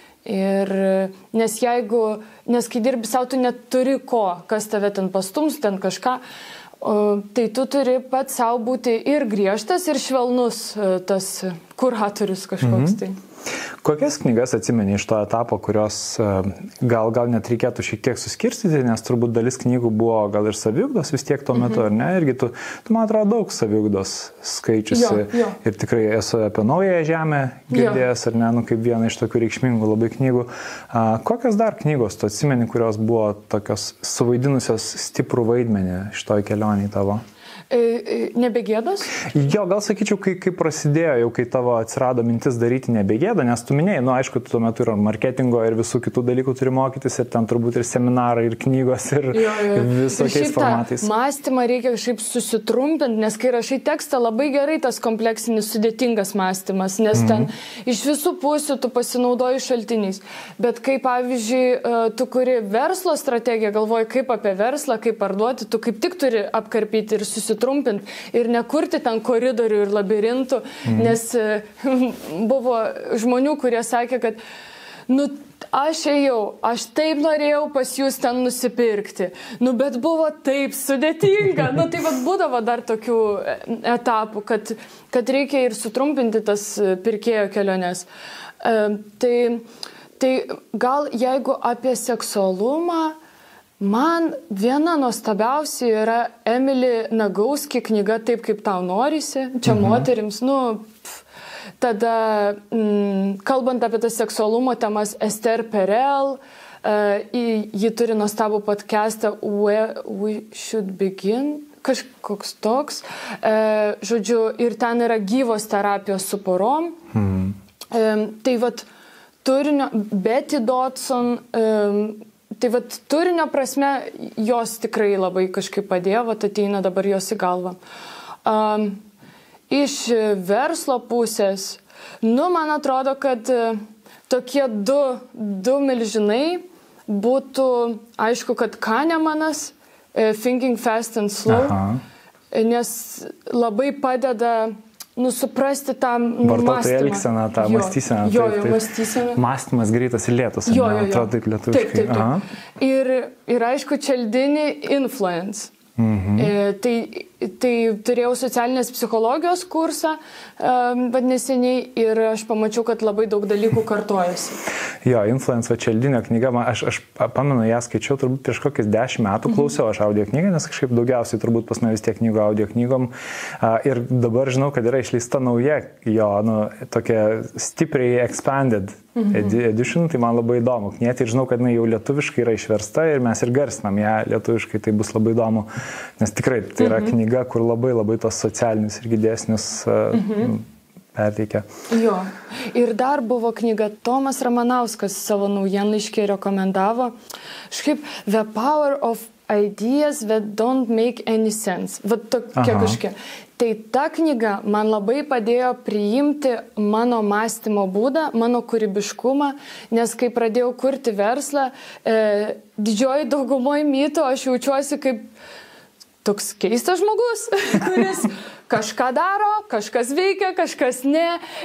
Nes kai dirbi savo, tu neturi ko, kas tave ten pastums, ten kažką, tai tu turi pat savo būti ir griežtas, ir švelnus tas kuratorius kažkoks tai.
Kokias knygas atsimeni iš to etapo, kurios gal net reikėtų šiek tiek suskirstyti, nes turbūt dalis knygų buvo gal ir saviugdos vis tiek tuo metu, ar ne? Irgi tu man atrodo, daug saviugdos skaičiusi ir tikrai esu apie Naująją žemę girdėjęs, ar ne, kaip vieną iš tokių reikšmingų labai knygų. Kokios dar knygos tu atsimeni, kurios buvo tokios suvaidinusios stiprų vaidmenį šitoj kelionėj tavo?
Nebegėdos?
Jo, gal sakyčiau, kai prasidėjo, jau kai tavo atsirado mintis daryti nebegėdą, nes tu minėjai, aišku, tu tuo metu ir marketingo ir visų kitų dalykų turi mokytis ir ten turbūt ir seminarai, ir knygos, ir visokiais formatais.
Mąstymą reikia kažkaip susitrumpinti, nes kai rašai tekstą, labai gerai tas kompleksinis, sudėtingas mąstymas, nes ten iš visų pusių tu pasinaudoji šaltiniais. Bet kai, pavyzdžiui, tu kuri verslo strategiją, galvoji kaip apie verslą, kaip parduoti, tu kaip tik turi apkarpyti ir susitrumpinti ir nekurti ten koridorių ir labirintų, nes buvo žmonių, kurie sakė, kad aš ejau, aš taip norėjau pas jūs ten nusipirkti, bet buvo taip sudėtinga, tai vat būdavo dar tokių etapų, kad reikia ir sutrumpinti tas pirkėjo keliones. Tai gal jeigu apie seksualumą, man viena nuostabiausia yra Emily Nagoski knyga Taip, kaip tau norisi, čia moterims, tada kalbant apie tas seksualumo temas, Esther Perel, ji turi nuostabų podcastą Where We Should Begin, kažkoks toks, žodžiu, ir ten yra gyvos terapijos su porom, tai vat turinio, Betty Dodson, tai vat turinio prasme jos tikrai labai kažkaip padėjo, vat ateina dabar jos į galvą. Iš verslo pusės, man atrodo, kad tokie du milžinai būtų, aišku, kad Kahnemanas, Thinking Fast and Slow, nes labai padeda suprasti tą
vartotojų elgseną, tą mąstyseną.
Jo, mąstyseną.
Mąstymas greitas ir lėtas. Atrodo taip lietuviškai.
Taip. Ir aišku, Cialdini Influence. Tai turėjau socialinės psichologijos kursą, bet neseniai ir aš pamačiau, kad labai daug dalykų kartojasi.
Jo, Influence Cialdinio knyga, aš pamenu, ją skaičiau turbūt prieš kokius 10 metų, klausiau aš audio knygą, nes kažkaip daugiausiai turbūt pas mane vis tiek knygų audio knygom. Ir dabar žinau, kad yra išleista nauja jo, tokia stipriai expanded edition, tai man labai įdomu knieti ir žinau, kad jau lietuviškai yra išversta ir mes ir garsinam ją lietuviškai, tai bus labai įdomu, nes tikrai tai yra knyga, kur labai tos socialinius ir dėsnius perteikia.
Jo, ir dar buvo knyga, Tomas Ramanauskas savo naujienlaiškį rekomendavo, The Power of Ideas That Don't Make Any Sense. Vat tokia kažkokia. Tai ta knyga man labai padėjo priimti mano mąstymo būdą, mano kūrybiškumą, nes kai pradėjau kurti verslą, didžioji daugumoje mitų aš jaučiuosi kaip toks keistas žmogus, kuris kažką daro, kažkas veikia, kažkas ne.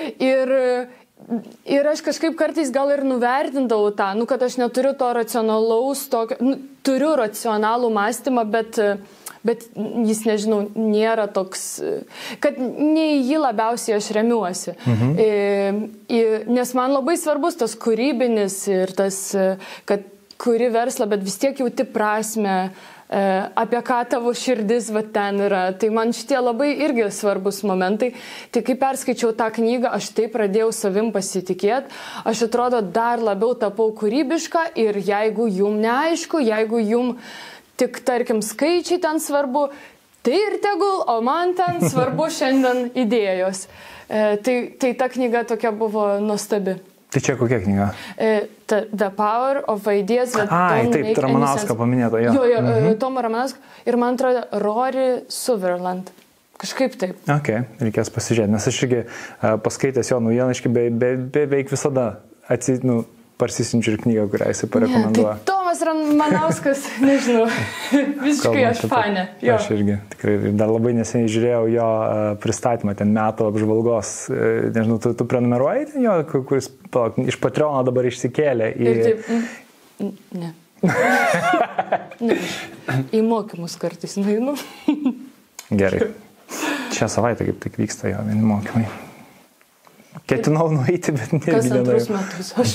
Ir aš kažkaip kartais gal ir nuvertindavau tą, kad aš neturiu to racionalaus, turiu racionalų mąstymą, bet jis, nežinau, nėra toks, kad ne į jį labiausiai aš remiuosi. Nes man labai svarbus tas kūrybinis ir tas, kad kuri verslą, bet vis tiek jauti prasme, apie ką tavo širdis va ten yra. Tai man šitie labai irgi svarbus momentai. Tai kai perskaičiau tą knygą, aš taip pradėjau savim pasitikėti. Aš atrodo dar labiau tapau kūrybiška ir jeigu jum neaišku, jeigu jum tik, tarkim, skaičiai ten svarbu, tai ir tegul, o man ten svarbu šiandien idėjos. Tai ta knyga tokia buvo nuostabi.
Tai čia kokia knyga?
The Power of Ideas.
Taip, Ramanauską paminėta, jo.
Tomo Ramanauską. Ir man atrodo, Rory Sutherland. Kažkaip taip.
Reikės pasižiūrėti, nes aš irgi paskaitęs jo naujienaiškai beveik visada parsisinčiu ir knygą, kurią jisai parekomenduoja.
Tai Tomas Ramanauskas, nežinau, visiškai aš fanė.
Aš irgi tikrai dar labai neseniai žiūrėjau jo pristatymą, ten metų apžvalgos. Nežinau, tu prenumeruoji ten jo, kuris iš Patreono dabar išsikėlė į...
Ne. Į mokymus kartais nueinu.
Gerai. Šią savaitę kaip tik vyksta jo vieni mokymai. Ketinau nueiti, bet ne.
Kas antrus metus aš.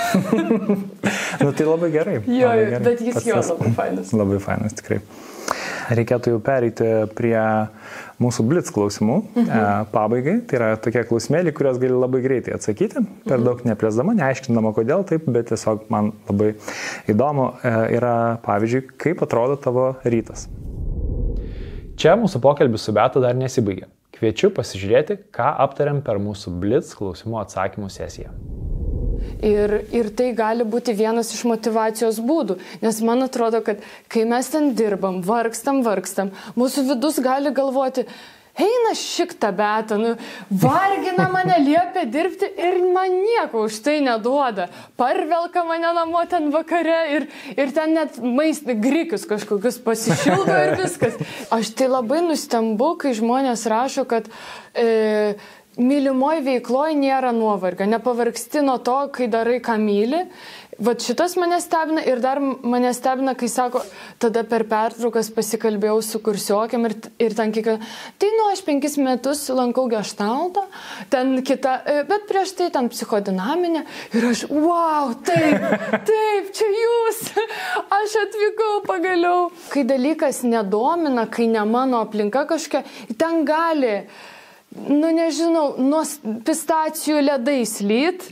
Tai labai gerai.
Bet jis jo labai fainas.
Labai fainas, tikrai. Reikėtų jau pereiti prie mūsų blitz klausimų pabaigai. Tai yra tokie klausimėliai, kuriuos gali labai greitai atsakyti, per daug neplėsdama, neaiškindama kodėl taip, bet tiesiog man labai įdomu yra, pavyzdžiui, kaip atrodo tavo rytas.
Čia mūsų pokalbis su Beata dar nesibaigė. Kviečiu pasižiūrėti, ką aptariam per mūsų blitz klausimų atsakymų sesiją.
Ir tai gali būti vienas iš motivacijos būdų, nes man atrodo, kad kai mes ten dirbam, vargstam, mūsų vidus gali galvoti, eina šikta Beata, vargina mane, liepia dirbti ir man nieko už tai neduoda. Parvelka mane namo ten vakare ir ten net grikius kažkokius pasišildo ir viskas. Aš tai labai nustembu, kai žmonės rašo, kad mylimoj veikloj nėra nuovargio, nepavargsti nuo to, kai darai, ką myli. Vat šitas mane stebina ir dar mane stebina, kai sako, tada per pertraukas pasikalbėjau su kursiokėm ir ten kiekvieną, tai aš 5 metus lankau geštaltą, ten kita, bet prieš tai ten psichodinaminė ir aš, wow, taip, čia jūs, aš atvykau pagaliau. Kai dalykas nedomina, kai ne mano aplinka kažkokia, ten gali, nežinau, nuo pistacijų ledais lyt,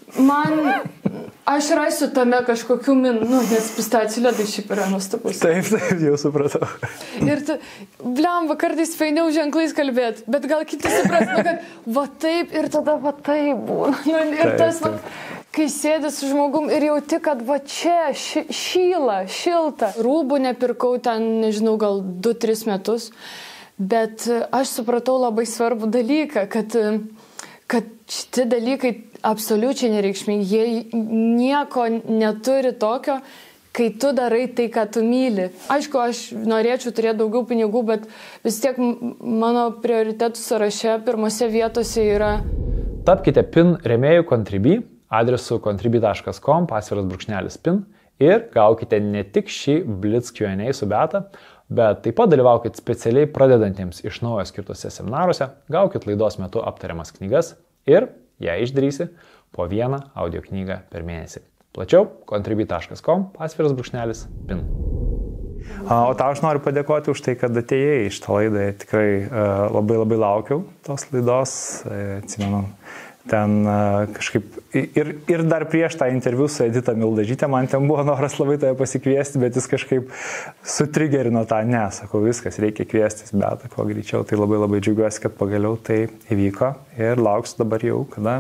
aš rasiu tame kažkokių nes pistacijų ledai šiaip yra nuostabus.
Taip, jau supratau.
Ir blemba, kartais fainiau ženklais kalbėti, bet gal kiti suprasme, kad va taip ir tada va taip būna. Ir tas, kai sėdi su žmogum ir jauti, kad va čia šilta. Rūbų nepirkau ten, nežinau, gal 2-3 metus. Bet aš supratau labai svarbų dalyką, kad šitie dalykai absoliučiai nereikšmingi. Jie nieko neturi tokio, kai tu darai tai, ką tu myli. Aišku, aš norėčiau turėti daugiau pinigų, bet vis tiek mano prioritetų sąraše pirmose vietose yra...
Tapkite PIN rėmėjų Contribui adresu contribui.com /PIN ir gaukite ne tik šį Blitz Q&A su Beata, bet taip pat dalyvaukit specialiai pradedantiems iš naujo skirtose seminaruose, gaukit laidos metu aptariamas knygas ir, jei išdrįsi, po vieną audio knygą per mėnesį. Plačiau contribui.com /PIN.
O tau aš noriu padėkoti už tai, kad atėjai iš tą laidą. Tikrai labai laukiau tos laidos. Atsimenu, ten kažkaip ir dar prieš tą interviu su Edita Mildažytė man ten buvo noras labai tave pasikviesti, bet jis kažkaip sutrigerino tą, sakau, viskas, reikia kviestis, bet kuo greičiau. Tai labai džiaugiuosi, kad pagaliau tai įvyko ir lauksiu dabar jau, kada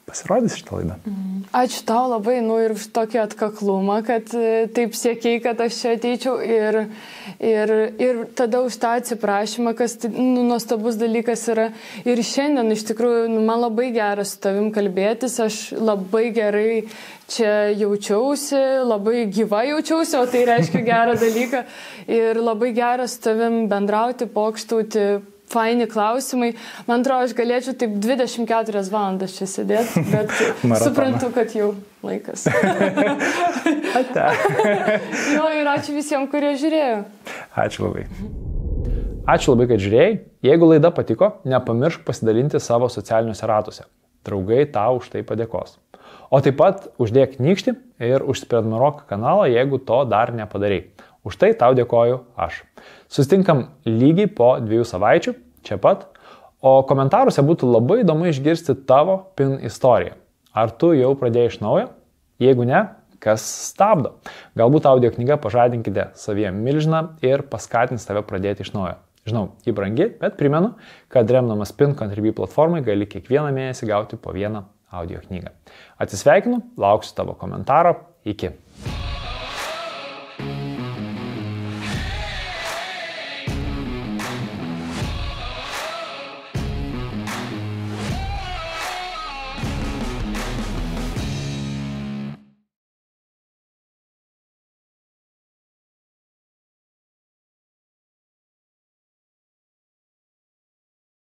pasirodys šitą laidą.
Ačiū tau labai, ir už tokį atkaklumą, kad taip siekiai, kad aš čia ateičiau ir tada už tą atsiprašymą, kas nuostabus dalykas yra. Ir šiandien iš tikrųjų man labai gera su tavim kalbėtis, aš labai gerai čia jaučiausi, labai gyva jaučiausi, o tai reiškia gerą dalyką. Ir labai gera su tavim bendrauti, pokštauti, faini klausimai. Man atrodo, aš galėčiau taip 24 valandas čia sėdėti, bet suprantu, kad jau laikas. Ir ačiū visiems, kurie žiūrėjo.
Ačiū labai.
Ačiū labai, kad žiūrėjai. Jeigu laida patiko, nepamiršk pasidalinti savo socialiniuose ratuose. Draugai tau už tai padėkos. O taip pat uždėk nykštį ir užsiprenumeruok kanalą, jeigu to dar nepadarei. Už tai tau dėkoju aš. Susitinkam lygiai po 2 savaičių, čia pat, o komentaruose būtų labai įdomu išgirsti tavo PIN istoriją. Ar tu jau pradėjai iš naujo? Jeigu ne, kas stabdo? Galbūt audio knyga Pažadinkite savyje milžiną ir paskatins tave pradėti iš naujo. Žinau, ji brangi, bet primenu, kad remdamas PIN Contribui platformai gali kiekvieną mėnesį gauti po vieną audio knygą. Atsisveikinu, lauksiu tavo komentaro. Iki.